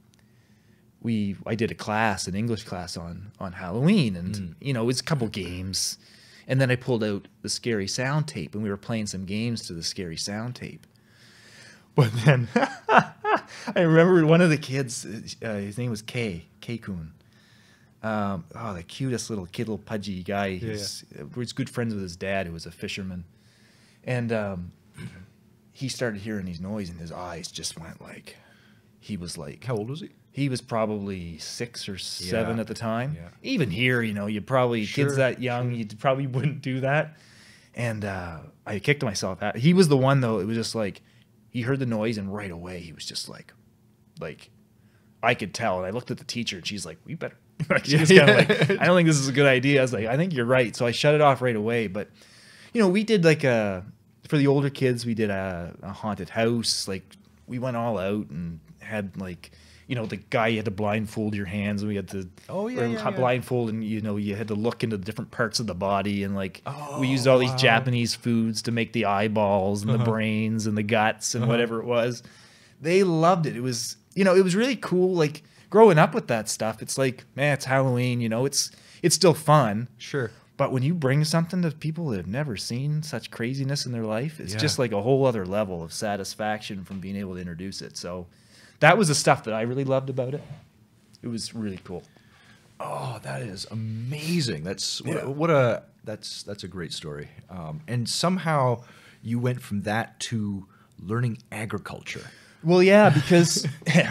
I did a class, an English class on Halloween, and you know, it was a couple games, and then I pulled out the scary sound tape, and we were playing some games to the scary sound tape. But then I remember one of the kids, his name was K-kun, Oh, the cutest little kid, little pudgy guy. He's good friends with his dad, who was a fisherman. And he started hearing these noises, and his eyes just went like, he was like... How old was he? He was probably 6 or 7 at the time. Yeah. Even here, you know, you probably, kids that young, you probably wouldn't do that. And I kicked myself out. He was the one, though, it was just like, he heard the noise, and right away, he was just like, I could tell. And I looked at the teacher, and she's like, we better... She was kind of like, I don't think this is a good idea. I was like, I think you're right. So I shut it off right away. But, you know, we did like for the older kids, we did a haunted house. Like, we went all out and had like, you know, the guy, you had to blindfold your hands, and we had to blindfold, and, you know, you had to look into the different parts of the body. And like, we used all these Japanese foods to make the eyeballs and the brains and the guts and whatever it was. They loved it. It was, you know, it was really cool. Like, growing up with that stuff, it's like, man, it's Halloween, you know, it's still fun. Sure. But when you bring something to people that have never seen such craziness in their life, it's just like a whole other level of satisfaction from being able to introduce it. So that was the stuff that I really loved about it. It was really cool. Oh, that is amazing. That's that's a great story. And somehow you went from that to learning agriculture. Well, yeah, because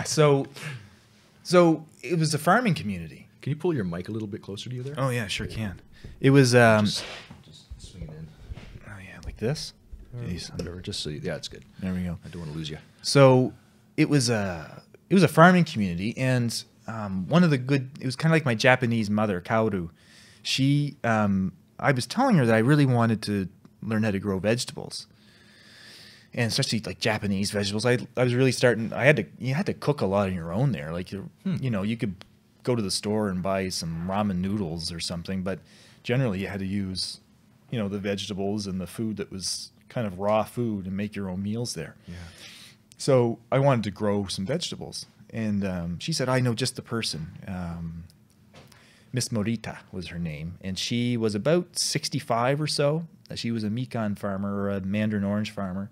So it was a farming community. Can you pull your mic a little bit closer to you there? Oh yeah, sure can. It was just swing it in. oh yeah, like this. Jeez, whatever. Just so it's good. There we go. I don't want to lose you. So it was a farming community, and one of the good. It was kind of like my Japanese mother, Kaoru. She, I was telling her that I really wanted to learn how to grow vegetables. And especially like Japanese vegetables, I was really starting. You had to cook a lot on your own there. Like you know, you could go to the store and buy some ramen noodles or something, but generally you had to use, you know, the vegetables and the food that was kind of raw food and make your own meals there. Yeah. So I wanted to grow some vegetables, and she said, "I know just the person." Miss Morita was her name, and she was about 65 or so. She was a mikan farmer, or a mandarin orange farmer.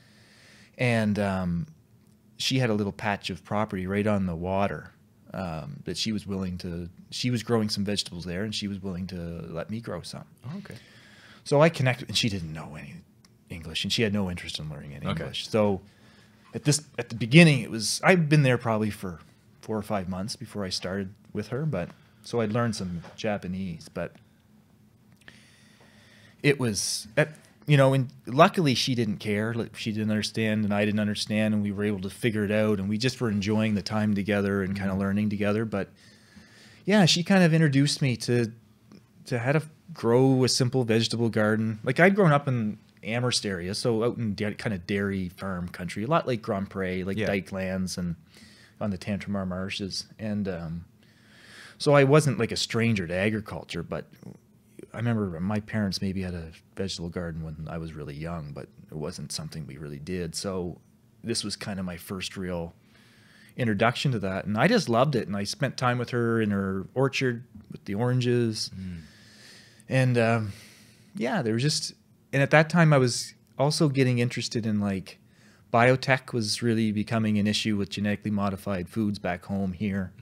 And she had a little patch of property right on the water that she was willing to. She was growing some vegetables there, and she was willing to let me grow some. Oh, okay. So I connected, and she didn't know any English, and she had no interest in learning any English. So at the beginning, I'd been there probably for 4 or 5 months before I started with her, but so I'd learned some Japanese, but it was you know, and luckily she didn't care. Like, she didn't understand, and I didn't understand, and we were able to figure it out, and we just were enjoying the time together and kind of learning together. But yeah, she kind of introduced me to how to grow a simple vegetable garden. Like, I'd grown up in Amherst area, so out in kind of dairy farm country, a lot like Grand Pré, like dike lands and on the Tantramar marshes. And so I wasn't like a stranger to agriculture, but I remember my parents maybe had a vegetable garden when I was really young, but it wasn't something we really did. So this was kind of my first real introduction to that. And I just loved it. And I spent time with her in her orchard with the oranges. And yeah, there was just, and at that time I was also getting interested in like biotech was really becoming an issue with genetically modified foods back home here.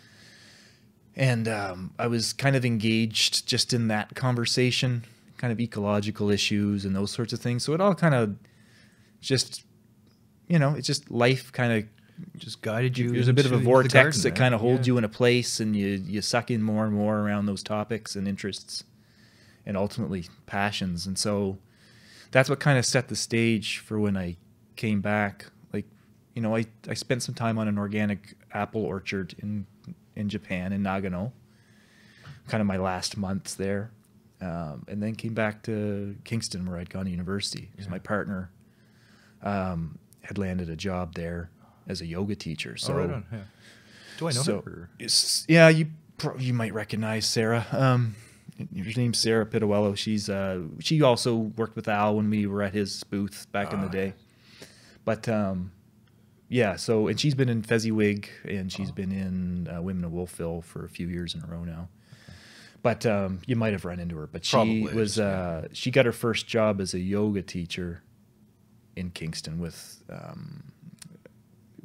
And I was kind of engaged just in that conversation, kind of ecological issues and those sorts of things. So it all kind of just, you know, it's just life kind of just guided you. There's a bit of a vortex that kind of holds you in a place, and you suck in more and more around those topics and interests and ultimately passions. And so that's what kind of set the stage for when I came back. Like, you know, I spent some time on an organic apple orchard in Japan, in Nagano, kind of my last months there, and then came back to Kingston where I'd gone to university because my partner had landed a job there as a yoga teacher. So, right on, yeah. Do I know her? Yeah, you might recognize Sarah. Her name's Sarah Pittoello. She also worked with Al when we were at his booth back in the day. But yeah, so, and she's been in Fezziwig, and she's been in Women of Wolfville for a few years in a row now. But you might have run into her. But she she got her first job as a yoga teacher in Kingston with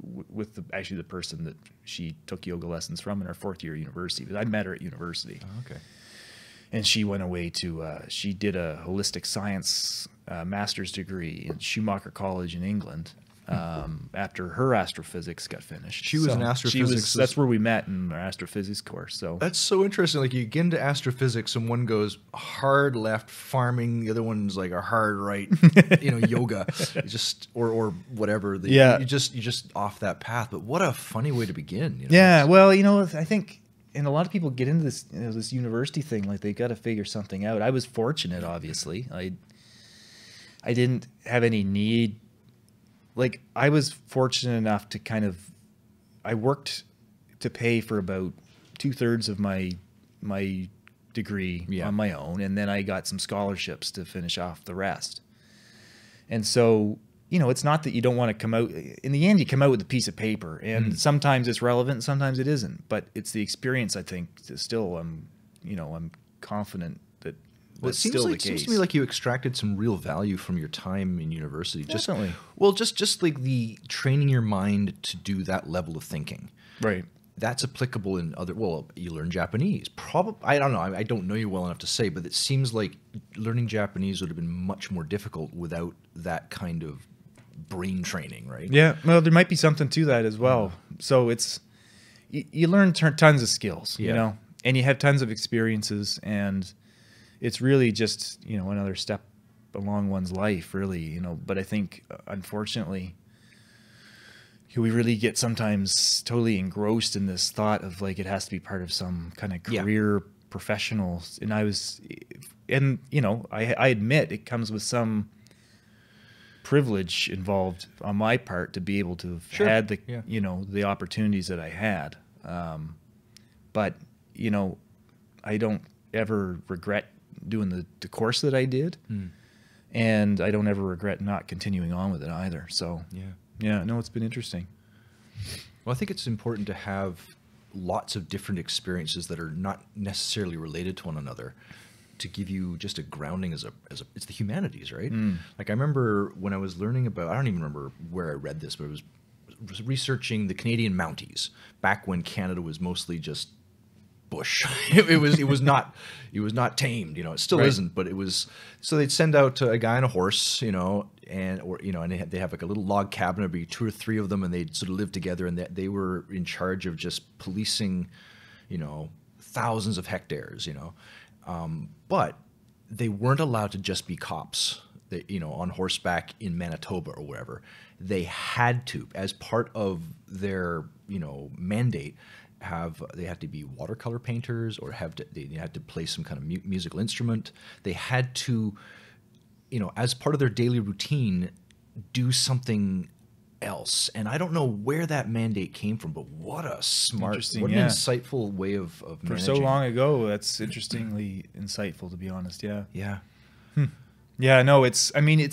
with actually the person that she took yoga lessons from in her 4th year university. But I met her at university. Oh, okay. And she went away to, she did a holistic science master's degree in Schumacher College in England after her astrophysics got finished. She was an astrophysics. That's where we met in our astrophysics course. So that's so interesting. Like you get into astrophysics and one goes hard left farming, the other one's like a hard right, yoga, just or whatever. You just off that path. But what a funny way to begin. Yeah. Well, I think. And a lot of people get into this this university thing like they got to figure something out. I was fortunate, obviously. I didn't have any need. Like I was fortunate enough to I worked to pay for about 2/3 of my degree on my own, and then I got some scholarships to finish off the rest. And so, it's not that you don't want to come out. In the end, you come out with a piece of paper, and sometimes it's relevant, sometimes it isn't. But it's the experience, I think. Still, I'm confident that that's still the case. It seems to me like you extracted some real value from your time in university. Definitely. Just like the training your mind to do that level of thinking. Right. That's applicable in other. Well, you learn Japanese. Probably, I don't know. I don't know you well enough to say, but it seems like learning Japanese would have been much more difficult without that kind of brain training, right? Yeah, well, there might be something to that as well. So it's you learn tons of skills, and you have tons of experiences, and it's really just another step along one's life, really, But I think, unfortunately, we really get sometimes totally engrossed in this thought of like it has to be part of some kind of career professional. And I admit it comes with some privilege involved on my part to be able to have had the the opportunities that I had, but I don't ever regret doing the course that I did, and I don't ever regret not continuing on with it either. So no, it's been interesting. Well, I think it's important to have lots of different experiences that are not necessarily related to one another, to give you just a grounding as a it's the humanities, right? Like I remember when I was learning about, I don't even remember where I read this, but it was researching the Canadian Mounties back when Canada was mostly just bush. it was not tamed, it still isn't, but it was. So they'd send out a guy on a horse, and they have like a little log cabin. There'd be 2 or 3 of them, and they'd sort of live together, and they were in charge of just policing, thousands of hectares, but they weren't allowed to just be cops, on horseback in Manitoba or wherever. They had to, as part of their, mandate, they had to be watercolor painters, or they had to play some kind of musical instrument. They had to, as part of their daily routine, do something else. And I don't know where that mandate came from, but what a smart, what an insightful way of managing. For so long ago, that's interestingly insightful, to be honest. Yeah. Yeah. Yeah, no, I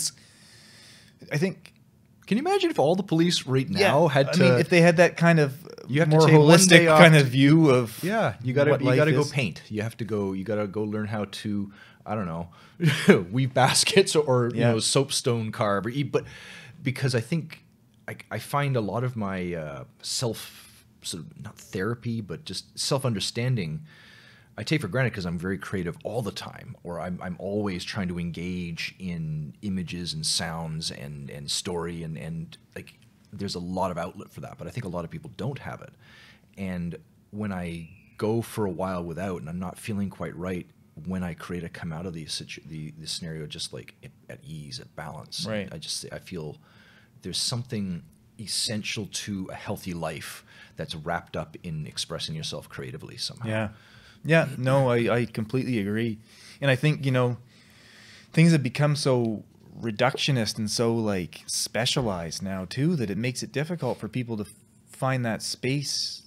think. Can you imagine if all the police right now had to? I mean, if they had that kind of more holistic kind of view of you got to go paint. You got to go learn how to, I don't know, weave baskets or soapstone carve, but because I think I find a lot of my self, sort of not therapy, but just self-understanding, I take for granted because I'm very creative all the time, or I'm always trying to engage in images and sounds and story, and like there's a lot of outlet for that, but I think a lot of people don't have it. And when I go for a while without, and I'm not feeling quite right, when I come out of the scenario just like at ease, at balance, right? I feel there's something essential to a healthy life that's wrapped up in expressing yourself creatively somehow. Yeah, no, I completely agree. And I think, things have become so reductionist and so like specialized now too, that it makes it difficult for people to find that space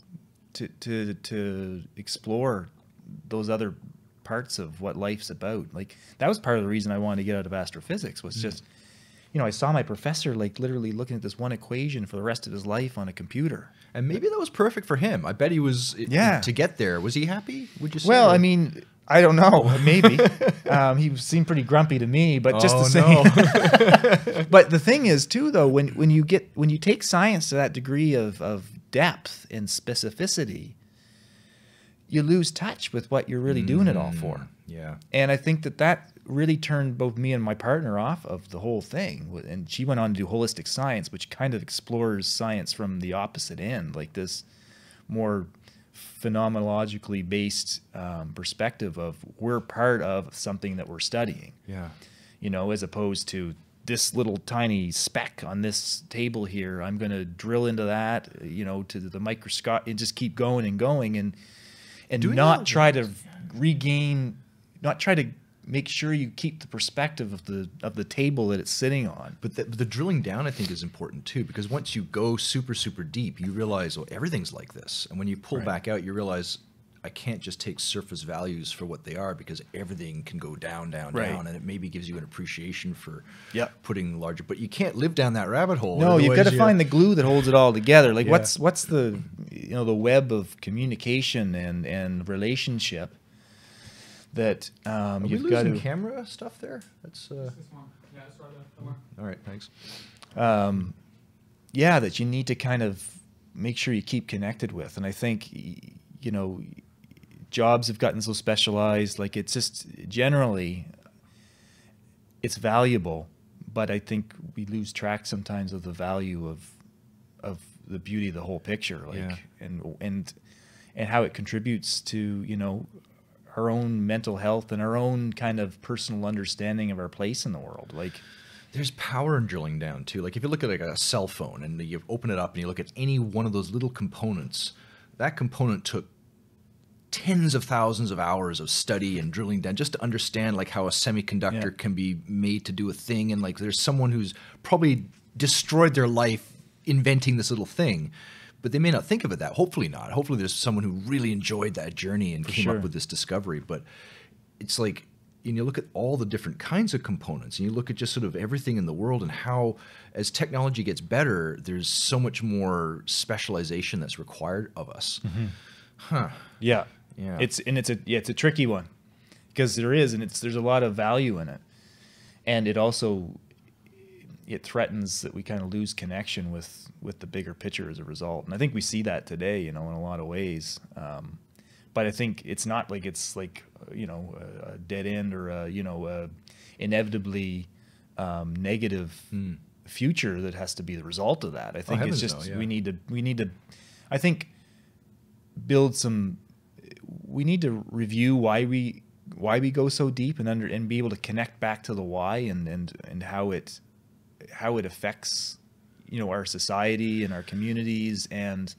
to explore those other parts of what life's about. Like that was part of the reason I wanted to get out of astrophysics, was just, I saw my professor like literally looking at this one equation for the rest of his life on a computer. And maybe that was perfect for him. I bet he was, to get there. Was he happy, would you say? Well, I mean, I don't know. Maybe. He seemed pretty grumpy to me, but just to say. No. But the thing is, too, though, when you take science to that degree of depth and specificity, you lose touch with what you're really doing it all for. Yeah. And I think that really turned both me and my partner off of the whole thing. And she went on to do holistic science, which kind of explores science from the opposite end, like this more phenomenologically based perspective of we're part of something that we're studying. Yeah. You know, as opposed to this little tiny speck on this table here. I'm going to drill into that, you know, to the microscope and just keep going and going and not try to regain, not try to make sure you keep the perspective of the table that it's sitting on. But the drilling down, I think, is important too, because once you go super, super deep, you realize, oh, everything's like this. And when you pull back out, you realize I can't just take surface values for what they are, because everything can go down, down, down, and it maybe gives you an appreciation for putting larger. But you can't live down that rabbit hole. No, you've got to find the glue that holds it all together. Like what's the the web of communication and relationship that Are you've we got losing to camera stuff there? That's This one. Yeah, it's right there. all right. Thanks. that you need to kind of make sure you keep connected with. And I think jobs have gotten so specialized, like it's just generally it's valuable, but I think we lose track sometimes of the value of the beauty of the whole picture, like and how it contributes to our own mental health and our own kind of personal understanding of our place in the world. Like there's power in drilling down too. Like if you look at like a cell phone and you open it up and you look at any one of those little components, that component took tens of thousands of hours of study and drilling down just to understand like how a semiconductor can be made to do a thing. And like there's someone who's probably destroyed their life inventing this little thing, but they may not think of it that. Hopefully not. Hopefully there's someone who really enjoyed that journey and came up with this discovery. But it's like, and you look at all the different kinds of components and you look at just sort of everything in the world and how as technology gets better, there's so much more specialization that's required of us. Yeah. It's a tricky one because there's a lot of value in it. And it threatens that we kind of lose connection with the bigger picture as a result. And I think we see that today, in a lot of ways. But I think it's not like it's like, a dead end or a inevitably negative future that has to be the result of that. I think it's just we need to I think we need to review why we go so deep and be able to connect back to the why and how it affects our society and our communities and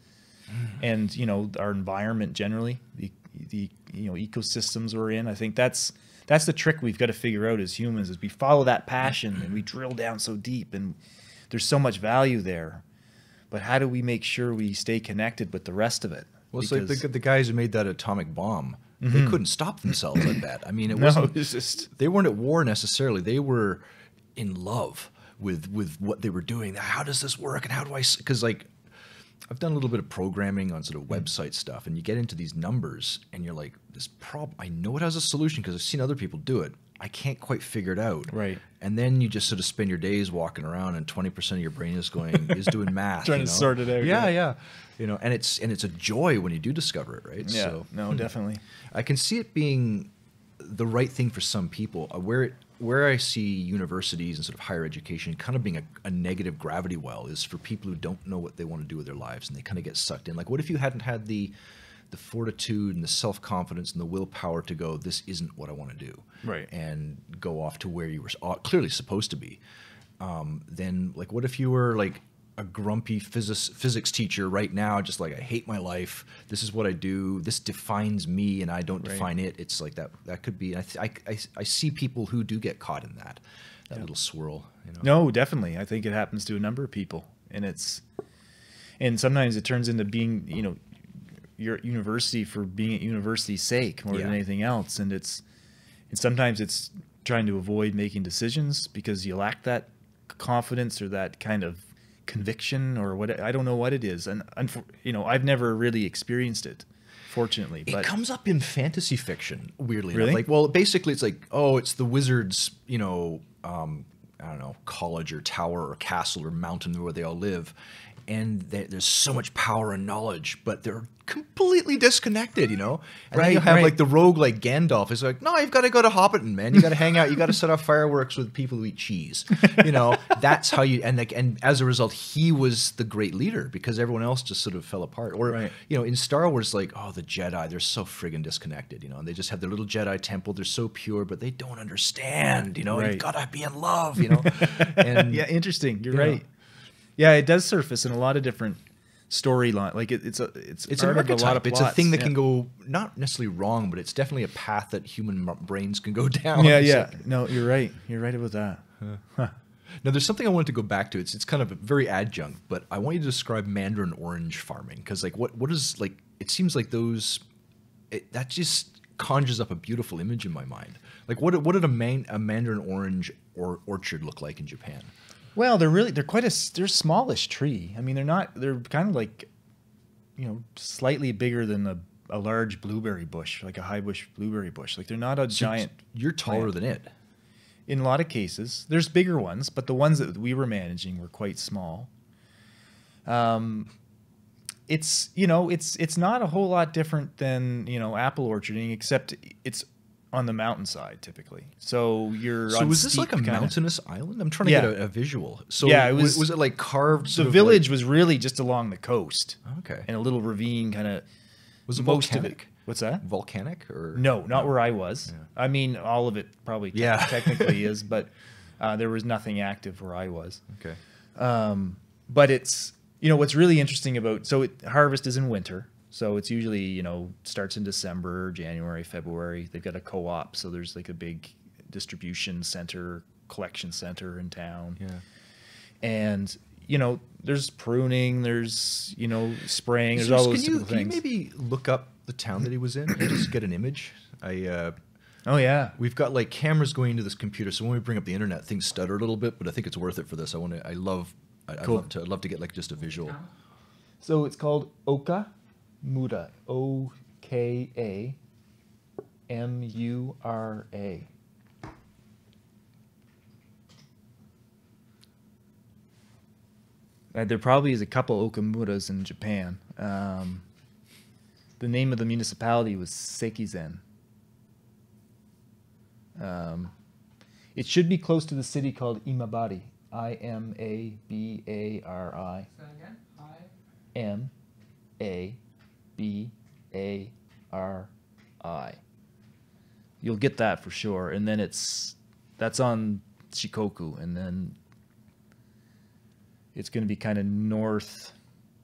our environment generally, the ecosystems we're in. I think that's the trick we've got to figure out as humans, is we follow that passion and we drill down so deep and there's so much value there, but how do we make sure we stay connected with the rest of it? Well, it's like the guys who made that atomic bomb. They couldn't stop themselves like that. I mean, it wasn't just, they weren't at war necessarily. They were in love with what they were doing. How does this work? And how do I, because like I've done a little bit of programming on sort of website stuff, and you get into these numbers and you're like, this problem, I know it has a solution because I've seen other people do it. I can't quite figure it out. Right. And then you just sort of spend your days walking around and 20% of your brain is doing math. Trying to sort it out. Yeah. And it's a joy when you do discover it, right? Yeah. So, no, definitely. I can see it being the right thing for some people. Where I see universities and sort of higher education kind of being a negative gravity well is for people who don't know what they want to do with their lives and they kind of get sucked in. Like, what if you hadn't had the fortitude and the self-confidence and the willpower to go, this isn't what I want to do, right? And go off to where you were clearly supposed to be. Then, like, what if you were like a grumpy physics teacher right now, just like, I hate my life. This is what I do. This defines me, and I don't define it. It's like that could be. I see people who do get caught in that little swirl. No, definitely. I think it happens to a number of people, and sometimes it turns into being, your university for being at university's sake more than anything else, and sometimes it's trying to avoid making decisions because you lack that confidence or that kind of conviction or what. I don't know what it is, and I've never really experienced it. fortunately. But it comes up in fantasy fiction, weirdly Really? enough. Like, well, basically it's like, oh, it's the wizard's, you know, I don't know, college or tower or castle or mountain where they all live. And there's so much power and knowledge, but they're completely disconnected, you know? And then you have like the rogue like Gandalf is like, no, you've got to go to Hobbiton, man. You got to hang out. You got to set off fireworks with people who eat cheese. You know, that's how you, and like, and as a result, he was the great leader because everyone else just sort of fell apart. Or, you know, in Star Wars, like, oh, the Jedi, they're so friggin' disconnected, you know? And they just have their little Jedi temple. They're so pure, but they don't understand, you know? You've got to be in love, you know? And yeah, interesting. You're right. Yeah, it does surface in a lot of different storyline. Like it's an archetype. It's a thing that can go not necessarily wrong, but it's definitely a path that human brains can go down. Yeah, yeah. No, you're right. You're right about that. Huh. Now, there's something I wanted to go back to. It's kind of a very adjunct, but I want you to describe mandarin orange farming because, like, what is like? It seems like that just conjures up a beautiful image in my mind. Like, what did a mandarin orange orchard look like in Japan? Well, they're smallish tree. I mean, they're kind of like, you know, slightly bigger than a large blueberry bush, like a high bush blueberry bush. Like they're not a giant. You're taller than it. In a lot of cases, there's bigger ones, but the ones that we were managing were quite small. It's, you know, it's not a whole lot different than, you know, apple orcharding, except it's on the mountainside typically. So was this like a mountainous island? I'm trying to get a visual. So yeah, was it like carved? The village was really just along the coast. Okay. And a little ravine kind of. Was it volcanic? What's that? Volcanic or no, not where I was. Yeah. I mean, all of it probably technically is, but there was nothing active where I was. Okay. But it's, you know, what's really interesting about harvest is in winter. So it's usually, you know, starts in December, January, February. They've got a co-op, so there's like a big distribution center, collection center in town. Yeah. And, you know, there's pruning, there's, you know, spraying, there's all those things. Can you maybe look up the town that he was in and just get an image? Oh, yeah. We've got like cameras going into this computer, so when we bring up the internet, things stutter a little bit, but I think it's worth it for this. I'd love to get like just a visual. So it's called Oka. Mura, O-K-A-M-U-R-A. There probably is a couple Okamuras in Japan. The name of the municipality was Seikizen. It should be close to the city called Imabari. I-M-A-B-A-R-I. Say that again. M-A-B-A-R-I. You'll get that for sure. And then that's on Shikoku, and then it's going to be kind of north.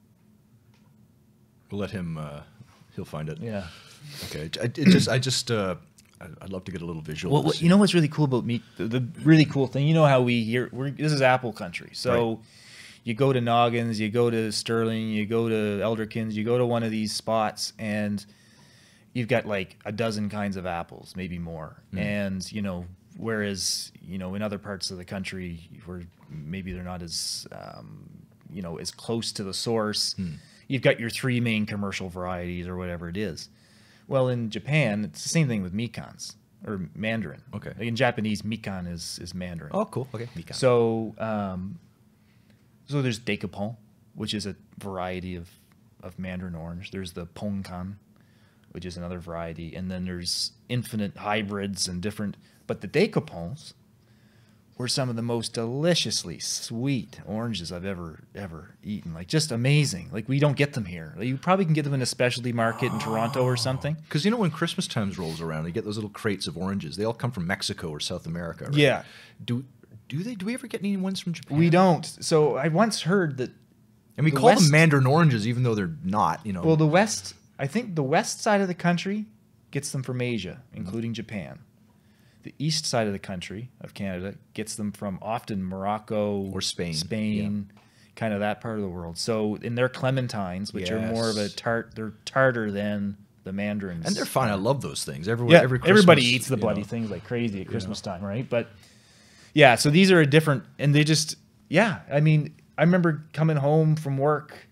We'll let him. He'll find it. Yeah. Okay. I'd love to get a little visual. Well, you know what's really cool about meat? The really cool thing. You know how this is apple country, so. You go to Noggins, you go to Sterling, you go to Elderkins, you go to one of these spots, and you've got like a dozen kinds of apples, maybe more. And, you know, whereas, you know, in other parts of the country where maybe they're not as, you know, as close to the source, you've got your three main commercial varieties or whatever it is. Well, in Japan, it's the same thing with mikans or mandarin. Okay. Like in Japanese, mikan is mandarin. Oh, cool. Okay, mikan. So, so there's Dekapon, which is a variety of mandarin orange. There's the Ponkan, which is another variety. And then there's infinite hybrids and different. But the Dekapons were some of the most deliciously sweet oranges I've ever eaten. Like, just amazing. Like, we don't get them here. Like, you probably can get them in a specialty market in Toronto or something. Because, you know, when Christmas times rolls around, you get those little crates of oranges. They all come from Mexico or South America, right? Yeah. Do we ever get any ones from Japan? We don't. So I once heard that. And we call them mandarin oranges, even though they're not, you know. Well, I think the west side of the country gets them from Asia, including Japan. The east side of the country, of Canada, gets them from often Morocco or Spain, kind of that part of the world. So in their clementines, which are more of a they're tartar than the mandarins. And they're fine. I love those things. Everybody eats the bloody things like crazy at Christmas time, right? But yeah, so these are a different, and they just, I mean, I remember coming home from work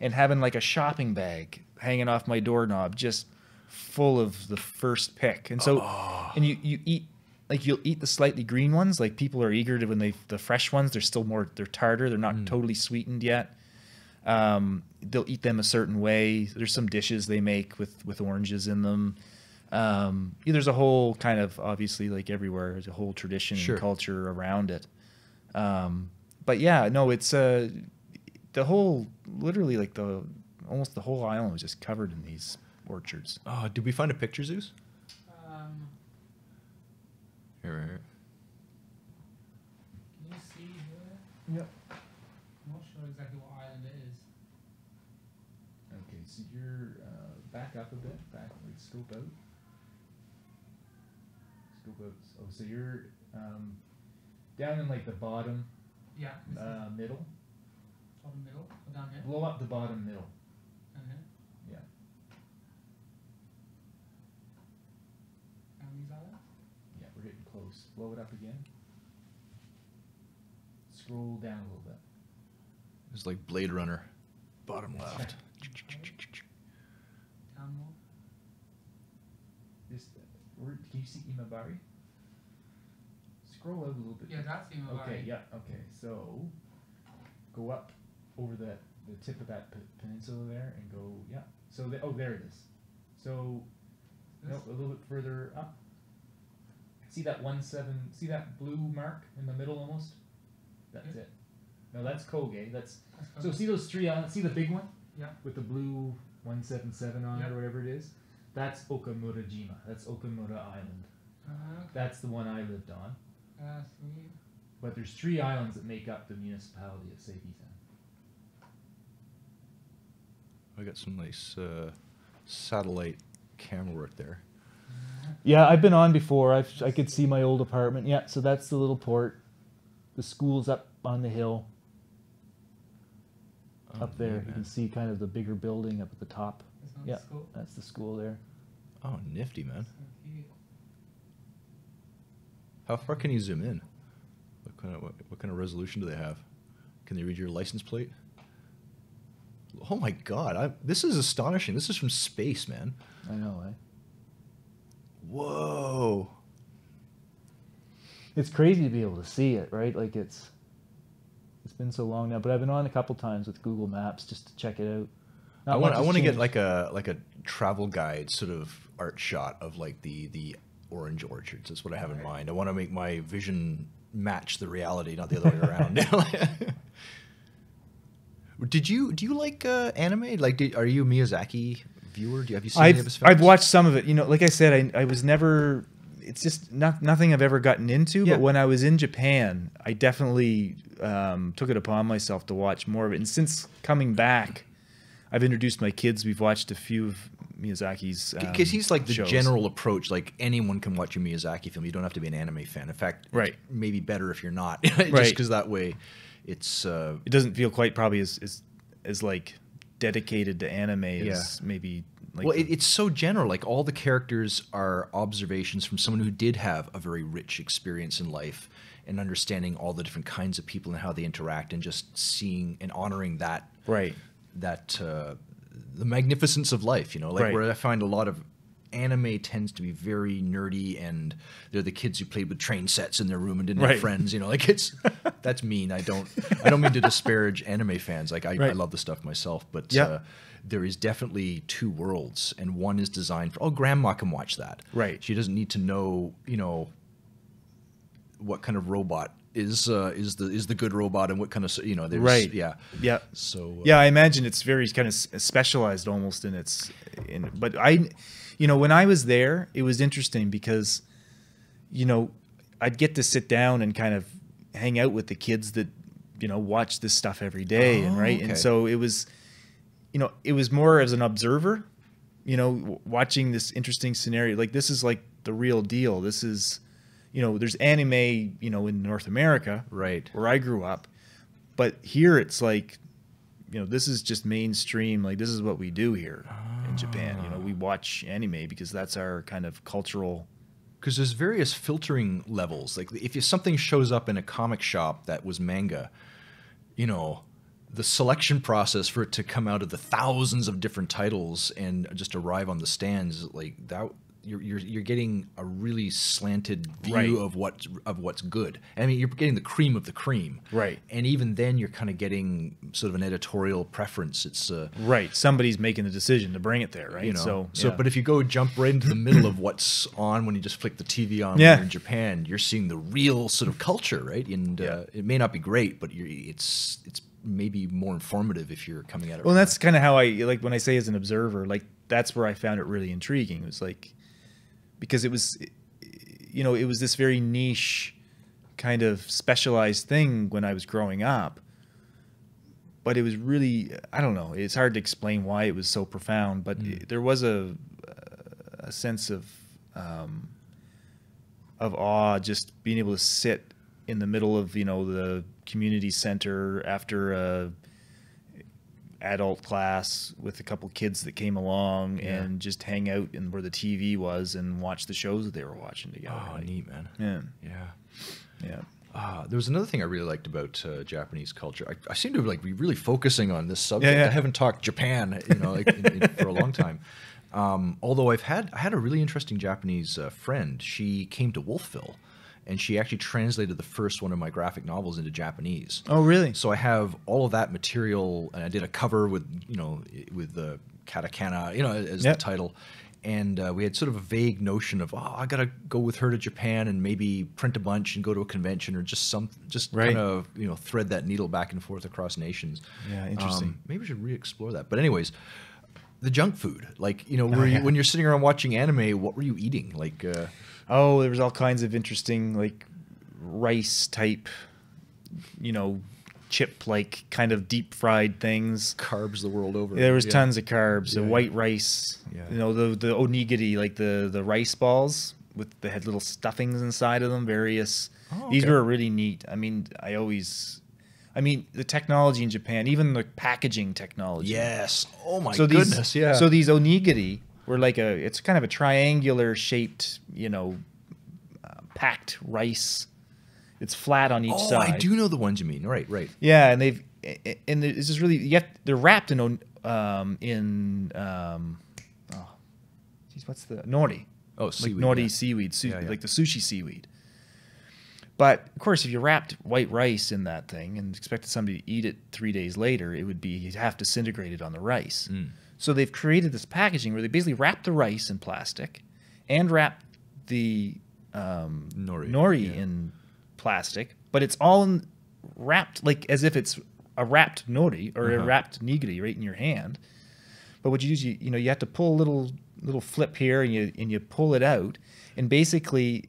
and having like a shopping bag hanging off my doorknob, just full of the first pick. And so, and you eat, like you'll eat the slightly green ones. Like people are eager to, when the fresh ones, they're still more, they're tartar. They're not totally sweetened yet. They'll eat them a certain way. There's some dishes they make with oranges in them. There's a whole kind of, obviously, like everywhere, there's a whole tradition and culture around it. But yeah, no, it's the whole, literally like almost the whole island was just covered in these orchards. Oh, did we find a picture, Zeus? Here, right here. Can you see here? Yep. I'm not sure exactly what island it is. Okay, so you're back up a bit, back, like scope out. Scope out. Oh, so you're down in like the bottom, Yeah. middle. Bottom middle, or down here. Blow up the bottom middle. Down here. Yeah. And these islands. Yeah, we're getting close. Blow it up again. Scroll down a little bit. It's like Blade Runner, bottom left. Down more. This, can you see Imabari? Scroll out a little bit. Yeah, that's even Okay, yeah, okay. So go up over the tip of that peninsula there and go, yeah. So, there it is. So, no, a little bit further up. See that 17, see that blue mark in the middle almost? That's it. No, that's Koge. That's so see those three islands, see the big one? Yeah. With the blue 177 on it or whatever it is? That's Okamurajima. That's Okamura Island. Okay. That's the one I lived on. Sweet. But there's 3 islands that make up the municipality of Seikisan. I got some nice satellite camera work there. Yeah, I've been on before. I could see my old apartment. Yeah, so that's the little port. The school's up on the hill. Up there, you can see kind of the bigger building up at the top. Yeah, that's the school there. Oh, nifty, man. So cute. How far can you zoom in? What kind of resolution do they have? Can they read your license plate? Oh my God, this is astonishing. This is from space, man. I know, eh? Whoa. It's crazy to be able to see it, right? Like it's been so long now, but I've been on a couple times with Google Maps just to check it out. I want to get like a travel guide sort of art shot of like the orange orchards. That's what I have in mind. I want to make my vision match the reality, not the other way around. Do you like anime? Like, are you a Miyazaki viewer? Have you seen any of his films? I've watched some of it. You know, like I said, I was never. It's just nothing I've ever gotten into. Yeah. But when I was in Japan, I definitely took it upon myself to watch more of it. And since coming back, I've introduced my kids. We've watched a few of Miyazaki's because he's like the shows. general approach. Like anyone can watch a Miyazaki film. You don't have to be an anime fan. In fact, right. It's maybe better if you're not. Just because that way, it's it doesn't feel quite probably as like dedicated to anime as maybe. Like well, it's so general. Like all the characters are observations from someone who did have a very rich experience in life and understanding all the different kinds of people and how they interact, and just seeing and honoring that. Right. That the magnificence of life, you know, like where I find a lot of anime tends to be very nerdy, and they're the kids who played with train sets in their room and didn't have friends, you know, like that's mean. I don't mean to disparage anime fans. Like I love the stuff myself, but there is definitely 2 worlds, and one is designed for, grandma can watch that. Right. She doesn't need to know, you know, what kind of robot is the good robot and what kind of, you know, there's so I imagine it's very kind of specialized almost in its but you know, when I was there, it was interesting because, you know, I'd get to sit down and kind of hang out with the kids that, you know, watch this stuff every day. And so it was, you know, it was more as an observer, you know, watching this interesting scenario. Like this is like the real deal. This is, you know, there's anime, you know, in North America, right, where I grew up, but here it's like, you know, this is just mainstream. Like this is what we do here in Japan. You know, we watch anime because that's our kind of cultural. Because there's various filtering levels. Like if something shows up in a comic shop that was manga, you know, the selection process for it to come out of the thousands of different titles and just arrive on the stands like that, you're getting a really slanted view Right. of what's good. I mean, you're getting the cream of the cream, Right. And even then, you're kind of getting sort of an editorial preference. It's Right. Somebody's making the decision to bring it there, right? you know, So, yeah. but if you go jump right into the middle of what's on when you just flick the TV on when Yeah. you're in Japan, you're seeing the real sort of culture, right? And it may not be great, but it's maybe more informative if you're coming at it. Well, that's kind of how I like when I say as an observer, like that's where I found it really intriguing. It was like, because it was, you know, it was this very niche kind of specialized thing when I was growing up, but it was really, I don't know, it's hard to explain why it was so profound, but there was a sense of awe, just being able to sit in the middle of, you know, the community center after a adult class with a couple kids that came along and just hang out in where the TV was and watch the shows that they were watching together. Oh, neat, man. Yeah. There was another thing I really liked about Japanese culture. I seem to like be really focusing on this subject. Yeah. I haven't talked Japan, you know, like for a long time. Although I had a really interesting Japanese friend. She came to Wolfville, and she actually translated the first one of my graphic novels into Japanese. Oh, really? So I have all of that material, and I did a cover with, you know, with the katakana, you know, as the title. And we had sort of a vague notion of, oh, I gotta go with her to Japan and maybe print a bunch and go to a convention or just kind of, you know, thread that needle back and forth across nations. Yeah, interesting. Maybe we should re-explore that. But anyways, the junk food, like, you know, when you're sitting around watching anime, what were you eating? Like, oh, there was all kinds of interesting, like rice type, you know, chip like kind of deep fried things. Carbs the world over. There was tons of carbs. The Yeah. white rice, you know, the onigiri, like the rice balls with they had little stuffings inside of them. Various. Oh, These okay. were really neat. I mean, the technology in Japan, even the packaging technology. Yes. Oh my So goodness. Yeah. So these onigiri were like it's kind of a triangular shaped, you know, packed rice. It's flat on each side. I do know the ones you mean. Right. Yeah, and this is really they're wrapped in what's the nori? Oh, Like seaweed. nori yeah. seaweed, Yeah. like the sushi seaweed. But of course, if you wrapped white rice in that thing and expected somebody to eat it 3 days later, it would be you'd half disintegrated on the rice. So they've created this packaging where they basically wrap the rice in plastic and wrap the nori in plastic, but it's all wrapped like as if it's a wrapped nori or a wrapped nigiri right in your hand. But what you do is you have to pull a little flip here and you pull it out, and basically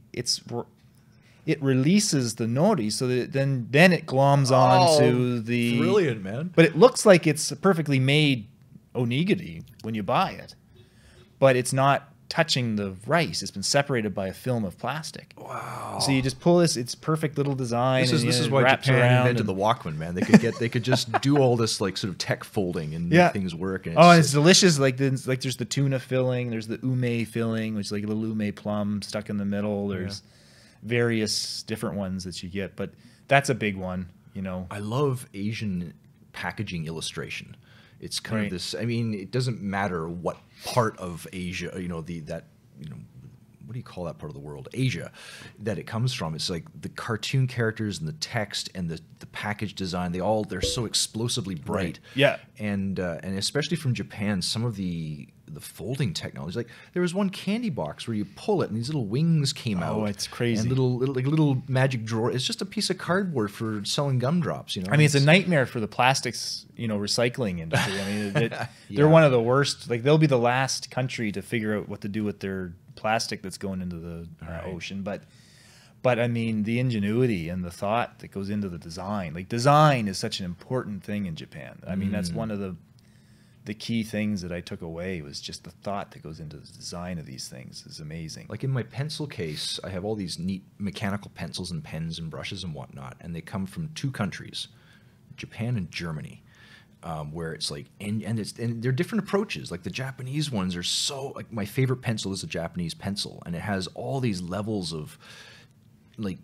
it releases the nori so that then it gloms onto the Brilliant, man. But it looks like it's a perfectly made onigiri when you buy it, but it's not touching the rice. It's been separated by a film of plastic. Wow. So you just pull this. It's perfect little design. This is why wraps Japan around invented the Walkman, man. They could just do all this like sort of tech folding and make things work. And and it's delicious. Like there's the tuna filling. There's the ume filling, which is like a little ume plum stuck in the middle. There's various different ones that you get, but that's a big one. You know, I love Asian packaging illustration. It's kind Right. of this. I mean, it doesn't matter what part of Asia, you know, what do you call that part of the world? Asia, that it comes from. It's like the cartoon characters and the text and the package design. They're so explosively bright. Yeah. And especially from Japan, some of the folding technology. Like there was one candy box where you pull it and these little wings came out. Oh, it's crazy. And little magic drawer. It's just a piece of cardboard for selling gumdrops. You know. I mean, it's a nightmare for the plastics, recycling industry. I mean, they're one of the worst. Like they'll be the last country to figure out what to do with their plastic that's going into the ocean. But I mean, the ingenuity and the thought that goes into the design. Like design is such an important thing in Japan. I mean, that's one of the key things that I took away was just the thought that goes into the design of these things is amazing. Like in my pencil case, I have all these neat mechanical pencils and pens and brushes and whatnot, and they come from two countries, Japan and Germany, where it's like, and they're different approaches. Like the Japanese ones are so, like my favorite pencil is a Japanese pencil, and it has all these levels of like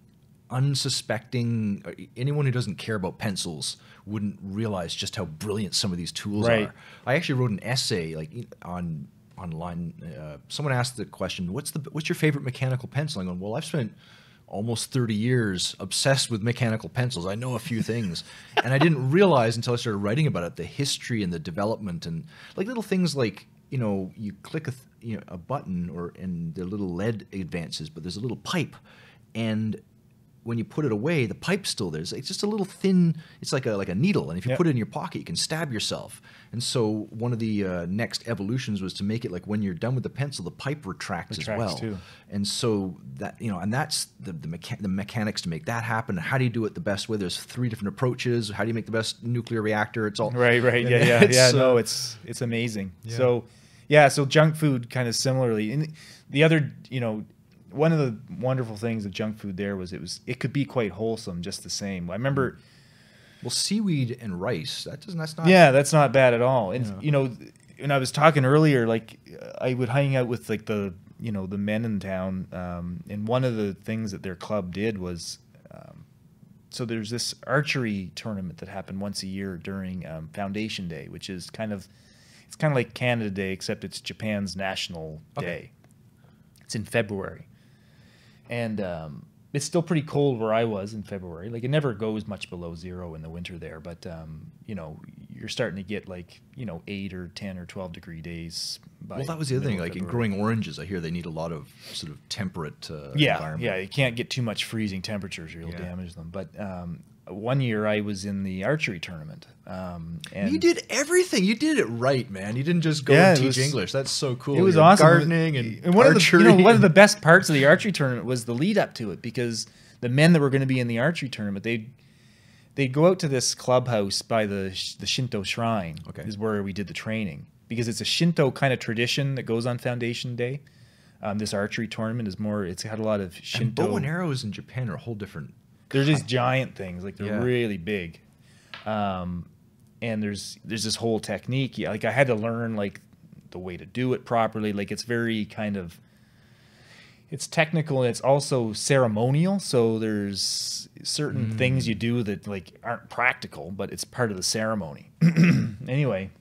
unsuspecting, anyone who doesn't care about pencils wouldn't realize just how brilliant some of these tools Right. are. I actually wrote an essay like online. Someone asked the question, what's your favorite mechanical pencil? I'm going, well, I've spent almost 30 years obsessed with mechanical pencils. I know a few things. And I didn't realize until I started writing about it, the history and the development, and like little things like, you click a button and the little lead advances, but there's a little pipe. And when you put it away, the pipe's still there. It's just a little thin, it's like a needle. And if you put it in your pocket, you can stab yourself. And so one of the next evolutions was to make it like when you're done with the pencil, the pipe retracts as well. Too. And so that, and that's the mechanics to make that happen. How do you do it the best way? There's 3 different approaches. How do you make the best nuclear reactor? It's all right. Yeah. No, it's amazing. Yeah. So junk food kind of similarly. And the other, one of the wonderful things of junk food there was it could be quite wholesome just the same. I remember, well, seaweed and rice. That's not. Yeah, that's not bad at all. And when I was talking earlier, like I would hang out with like the men in town, and one of the things that their club did was, so there's this archery tournament that happened once a year during Foundation Day, which is kind of like Canada Day, except it's Japan's national day. It's in February. And it's still pretty cold where I was in February. Like, it never goes much below 0 in the winter there, but you're starting to get like 8 or 10 or 12 degree days. Well, that was the other thing. Like in growing oranges, I hear they need a lot of sort of temperate environment. Yeah, you can't get too much freezing temperatures or you'll damage them. But one year I was in the archery tournament. And you did everything. You did it right, man. You didn't just go and teach English. That's so cool. It was awesome. Gardening and one archery. One of the best parts of the archery tournament was the lead up to it, because the men that were going to be in the archery tournament, they'd go out to this clubhouse by the Shinto shrine. Is where we did the training, because it's a Shinto kind of tradition that goes on Foundation Day. This archery tournament is more. It's had a lot of Shinto. And bow and arrows in Japan are a whole different. They're just giant things, like they're really big. And there's this whole technique. Like I had to learn like the way to do it properly. Like it's very kind of, it's technical and it's also ceremonial. So there's certain things you do that like aren't practical, but it's part of the ceremony. Anyway,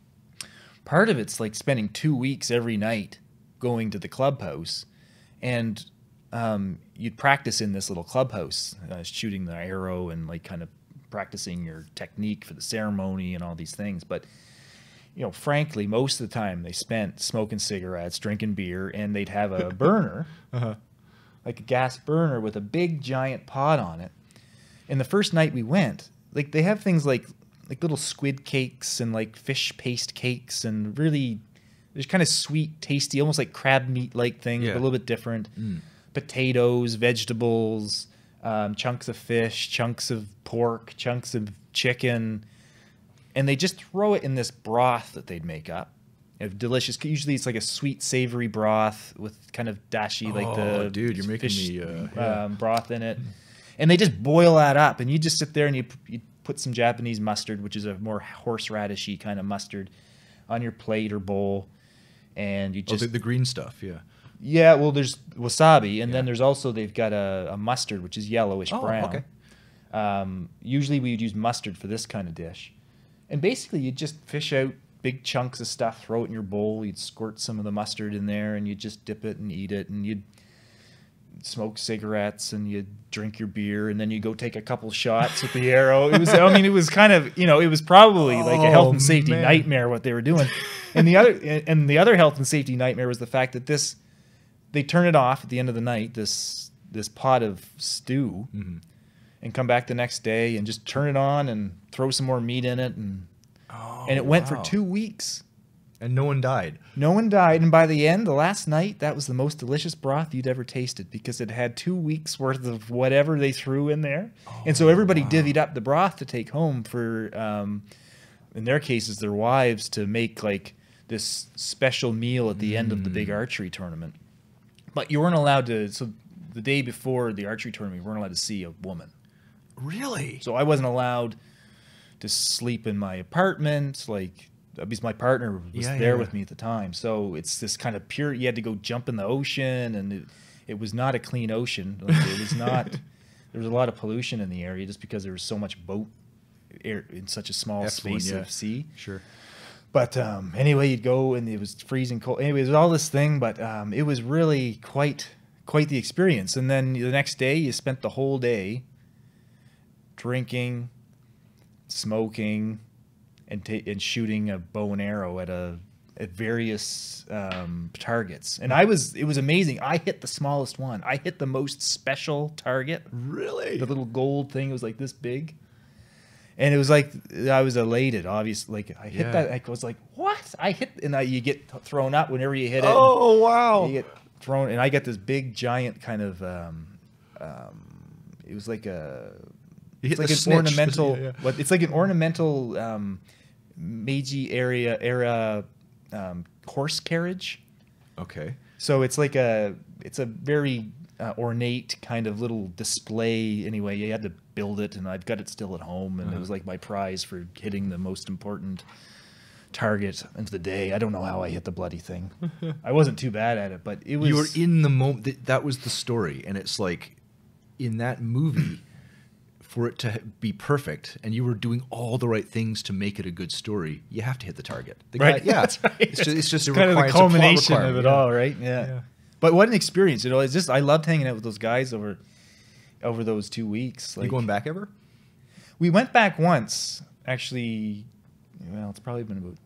part of it's like spending 2 weeks every night going to the clubhouse, and you'd practice in this little clubhouse, shooting the arrow and like kind of practicing your technique for the ceremony and all these things. But frankly, most of the time they spent smoking cigarettes, drinking beer, and they'd have a burner, like a gas burner with a big giant pot on it. And the first night we went, like they have things like little squid cakes and like fish paste cakes, and really there's kind of sweet, tasty, almost like crab meat like things, but a little bit different. Potatoes, vegetables, chunks of fish, chunks of pork, chunks of chicken, and they just throw it in this broth that they'd make up. Delicious. Usually it's like a sweet, savory broth with kind of dashi, like the dude, you're making fish, me broth in it, and they just boil that up, and you just sit there and you put some Japanese mustard, which is a more horseradishy kind of mustard, on your plate or bowl, and you just the green stuff, Yeah, well, there's wasabi, and then there's also, they've got a mustard, which is yellowish brown. Usually we would use mustard for this kind of dish. And basically you'd just fish out big chunks of stuff, throw it in your bowl, you'd squirt some of the mustard in there, and you'd just dip it and eat it, and you'd smoke cigarettes, and you'd drink your beer, and then you go take a couple shots with the arrow. It was, it was kind of, it was probably like a health and safety nightmare what they were doing. And the other health and safety nightmare was the fact that they turn it off at the end of the night, this pot of stew, and come back the next day and just turn it on and throw some more meat in it, and it went for 2 weeks. And no one died. No one died, and by the end, the last night, that was the most delicious broth you'd ever tasted, because it had 2 weeks worth of whatever they threw in there. And so everybody divvied up the broth to take home for, in their cases, their wives, to make like this special meal at the end of the big archery tournament. But you weren't allowed to, so the day before the archery tournament, you weren't allowed to see a woman. Really? So I wasn't allowed to sleep in my apartment, like, because my partner was there with me at the time. So it's this kind of pure, you had to go jump in the ocean, and it was not a clean ocean. Like, it was not, there was a lot of pollution in the area just because there was so much boat air in such a small Effluent, space yeah. of sea. Sure. But anyway, you'd go and it was freezing cold. Anyway, it was all this thing, but it was really quite the experience. And then the next day, you spent the whole day drinking, smoking, and shooting a bow and arrow at various targets. And it was amazing. I hit the smallest one. I hit the most special target. Really? The little gold thing was like this big. And it was like, I was elated, obviously. Like, I hit that. I was like, what? I hit, and you get thrown up whenever you hit it. Oh, wow. You get thrown, and I get this big, giant kind of, it was like You hit it's like the an snitch. ornamental, Yeah. it's like an ornamental Meiji era horse carriage. Okay. So it's like it's a very ornate kind of little display. Anyway, you had to build it, and I've got it still at home, and it was like my prize for hitting the most important target of the day. I don't know how I hit the bloody thing. I wasn't too bad at it, but it was. You were in the moment. That was the story, and it's like in that movie. For it to be perfect, and you were doing all the right things to make it a good story, you have to hit the target. The Right. guy, yeah, That's right. It's just a kind of the requirement- it's a plot culmination of requirement, it yeah. all, right? Yeah. But what an experience! You know, it's just I loved hanging out with those guys over those 2 weeks. You going back ever? We went back once, actually. Well, it's probably been about.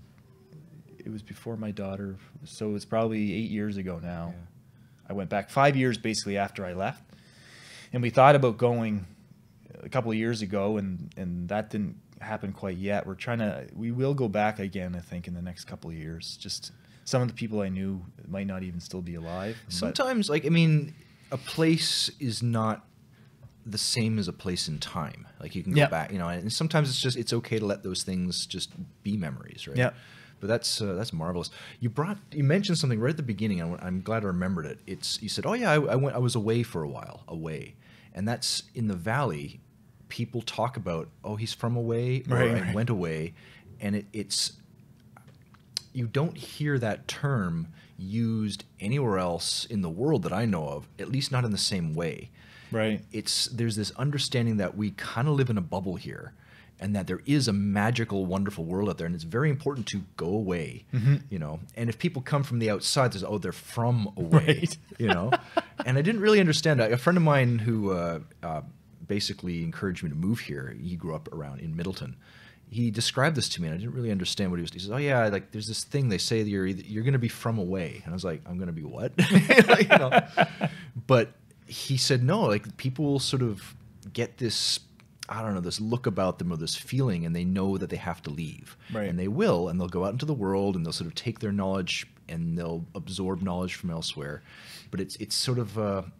It was before my daughter, so it's probably 8 years ago now. Yeah. I went back 5 years basically after I left, and we thought about going a couple of years ago, and that didn't happen quite yet. We will go back again, I think, in the next couple of years. Just some of the people I knew might not even still be alive. but- Sometimes, like, I mean, a place is not the same as a place in time. Like, you can go Yeah. back, you know, and sometimes it's okay to let those things just be memories, right? Yeah. But that's marvelous. You mentioned something right at the beginning. I'm glad I remembered it. You said, "Oh yeah, I was away for a while, and that's in the valley." People talk about, "Oh, he's from away," or Right, "I right. went away," and it's you don't hear that term used anywhere else in the world that I know of, at least not in the same way. Right. There's this understanding that we kind of live in a bubble here, and that there is a magical, wonderful world out there, and it's very important to go away, you know. And if people come from the outside, there's they're from away, Right. you know. And I didn't really understand that. A friend of mine who basically encouraged me to move here. He grew up around in Middleton. He described this to me, and I didn't really understand what he was. He says, "Oh yeah, like there's this thing they say that you're going to be from away," and I was like, "I'm going to be what?" Like, you know. But he said, "No, like people sort of get this, I don't know, this look about them or this feeling, and they know that they have to leave, Right. and they will, and they'll go out into the world, and they'll sort of take their knowledge and they'll absorb knowledge from elsewhere, but it's sort of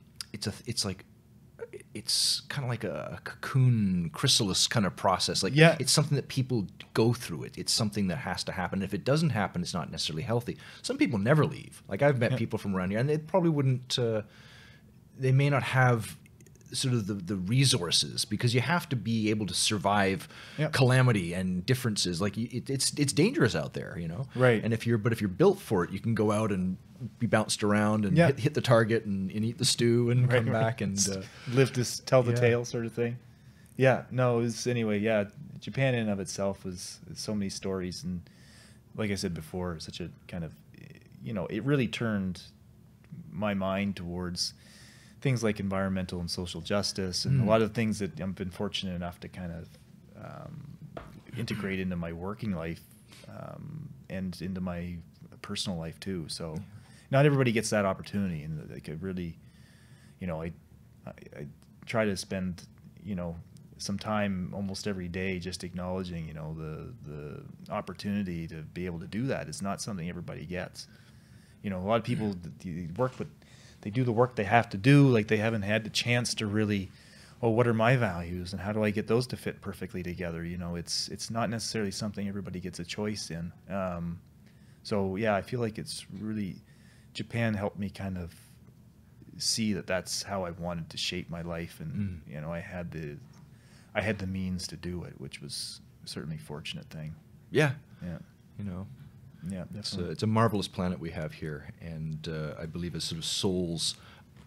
it's kind of like a cocoon chrysalis kind of process. Like, Yeah. it's something that people go through. It's something that has to happen. If it doesn't happen, it's not necessarily healthy. Some people never leave. Like, I've met people from around here, and they probably wouldn't. They may not have sort of the resources, because you have to be able to survive Yep. calamity and differences. Like, it's dangerous out there, you know. Right. And if you're built for it, you can go out and be bounced around and Yeah. hit the target and eat the stew and come back and live to tell the yeah. tale, sort of thing. Yeah, no, it was anyway. Yeah, Japan in and of itself was so many stories, and like I said before, such a kind of, you know, it really turned my mind towards things like environmental and social justice, and a lot of things that I've been fortunate enough to kind of integrate into my working life and into my personal life too. So not everybody gets that opportunity, and they could really, you know, I try to spend, you know, some time almost every day just acknowledging, you know, the opportunity to be able to do that. It's not something everybody gets. You know, a lot of people work with, they do the work they have to do, like they haven't had the chance to really, oh, what are my values and how do I get those to fit perfectly together? You know, it's not necessarily something everybody gets a choice in. So yeah, I feel like it's really, Japan helped me kind of see that that's how I wanted to shape my life, and you know, I had the means to do it, which was certainly a fortunate thing. yeah, Yeah, you know. yeah, definitely. It's a marvelous planet we have here, and I believe as sort of souls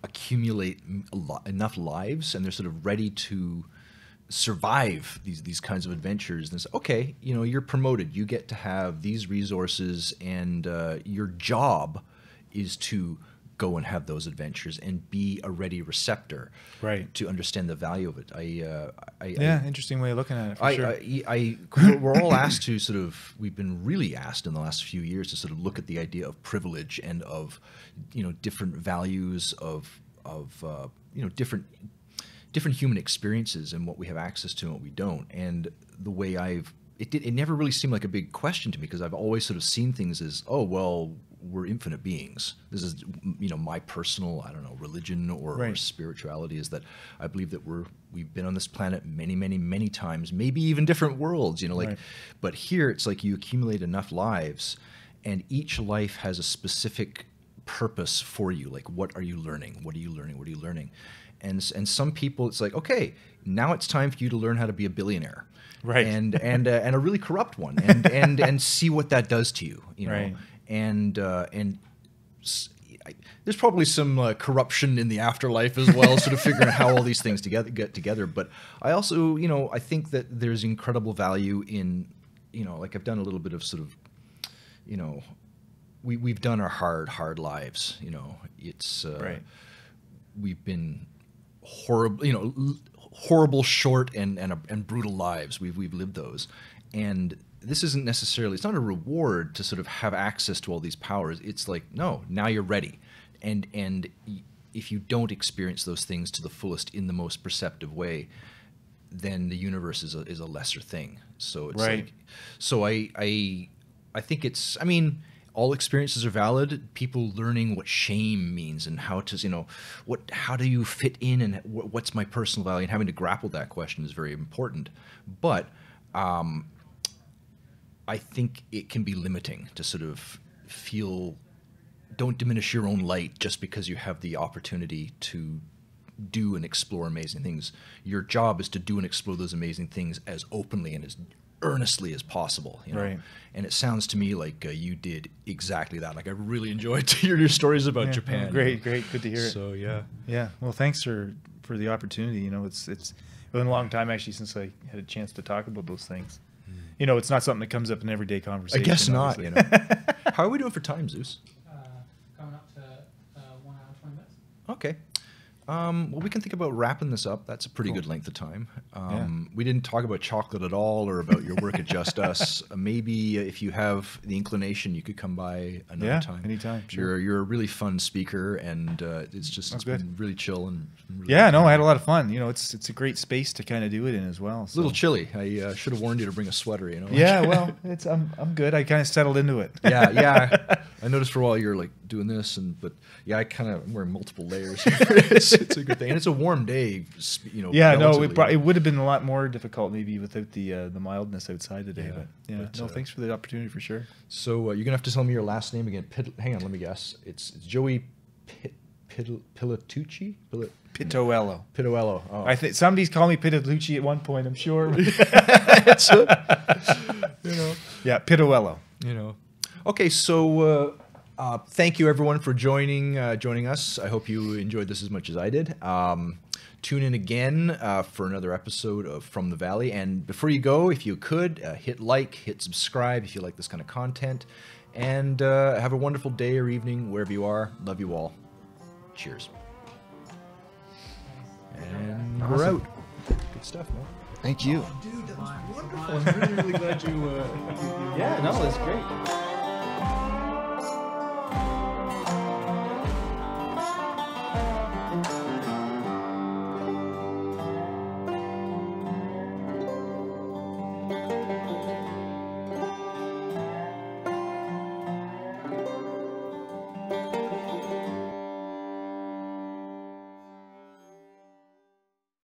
accumulate enough lives, and they're sort of ready to survive these kinds of adventures. And it's okay, you know, you're promoted, you get to have these resources, and your job is to go and have those adventures and be a ready receptor, Right. to understand the value of it. Interesting way of looking at it, for sure. We're all asked to sort of, we've been really asked in the last few years to sort of look at the idea of privilege and of, you know, different values of you know, different human experiences and what we have access to and what we don't. And the way it never really seemed like a big question to me, because I've always sort of seen things as, oh, well, we're infinite beings. This is, you know, my personal, I don't know, religion or spirituality is that I believe that we've been on this planet many, many, many times, maybe even different worlds, you know, like, but here it's like you accumulate enough lives, and each life has a specific purpose for you. Like, what are you learning? What are you learning? What are you learning? And some people, it's like, okay, now it's time for you to learn how to be a billionaire. Right. And a really corrupt one, and see what that does to you, you know. Right. And there's probably some corruption in the afterlife as well, sort of figuring out how all these things get together. But I also, you know, I think that there's incredible value in, you know, like I've done a little bit of sort of, you know, we've done our hard lives, you know. It's we've been horrible, you know, horrible, short and brutal lives. We've lived those, and this isn't necessarily, it's not a reward to sort of have access to all these powers. It's like, no, now you're ready. And if you don't experience those things to the fullest in the most perceptive way, then the universe is a lesser thing. So it's like, so I think it's, I mean, all experiences are valid. People learning what shame means and how to, you know, how do you fit in, and what's my personal value, and having to grapple that question is very important. But I think it can be limiting to sort of feel, don't diminish your own light just because you have the opportunity to do and explore amazing things. Your job is to do and explore those amazing things as openly and as earnestly as possible, you know? Right. And it sounds to me like you did exactly that. Like, I really enjoyed to hear your stories about Japan. Great, good to hear it. So yeah. Well, thanks for the opportunity. You know, it's been a long time actually since I had a chance to talk about those things. You know, it's not something that comes up in everyday conversation. I guess not. You know. How are we doing for time, Zeus? Coming up to 1 hour, 20 minutes. Okay. Well, we can think about wrapping this up. That's a pretty good length of time. We didn't talk about chocolate at all, or about your work at Just Us. Maybe if you have the inclination, you could come by another time. Anytime. Sure. You're a really fun speaker, and it's been really chill and really I had a lot of fun. You know, it's a great space to kind of do it in as well. So. A little chilly. I should have warned you to bring a sweater. You know. Yeah, well, I'm good. I kind of settled into it. Yeah. I noticed for a while you're like doing this, but I kind of wearing multiple layers. It's a good thing, and it's a warm day. You know. Yeah, no, it would have been a lot more difficult maybe without the mildness outside today. But thanks for the opportunity for sure. So you're gonna have to tell me your last name again. Hang on, let me guess. It's Joey Pittoello. Pittoello. Oh. I think somebody's called me Pittoello at one point. I'm sure. You know. Yeah, Pittoello. You know. Okay, so. Thank you everyone for joining us. I hope you enjoyed this as much as I did. Tune in again for another episode of From the Valley. And before you go, if you could, hit like, hit subscribe if you like this kind of content. And have a wonderful day or evening wherever you are. Love you all. Cheers. And we're out. Good stuff, man. Thank you. Dude, that was wonderful. I'm really, really glad you... Yeah, no, it's great.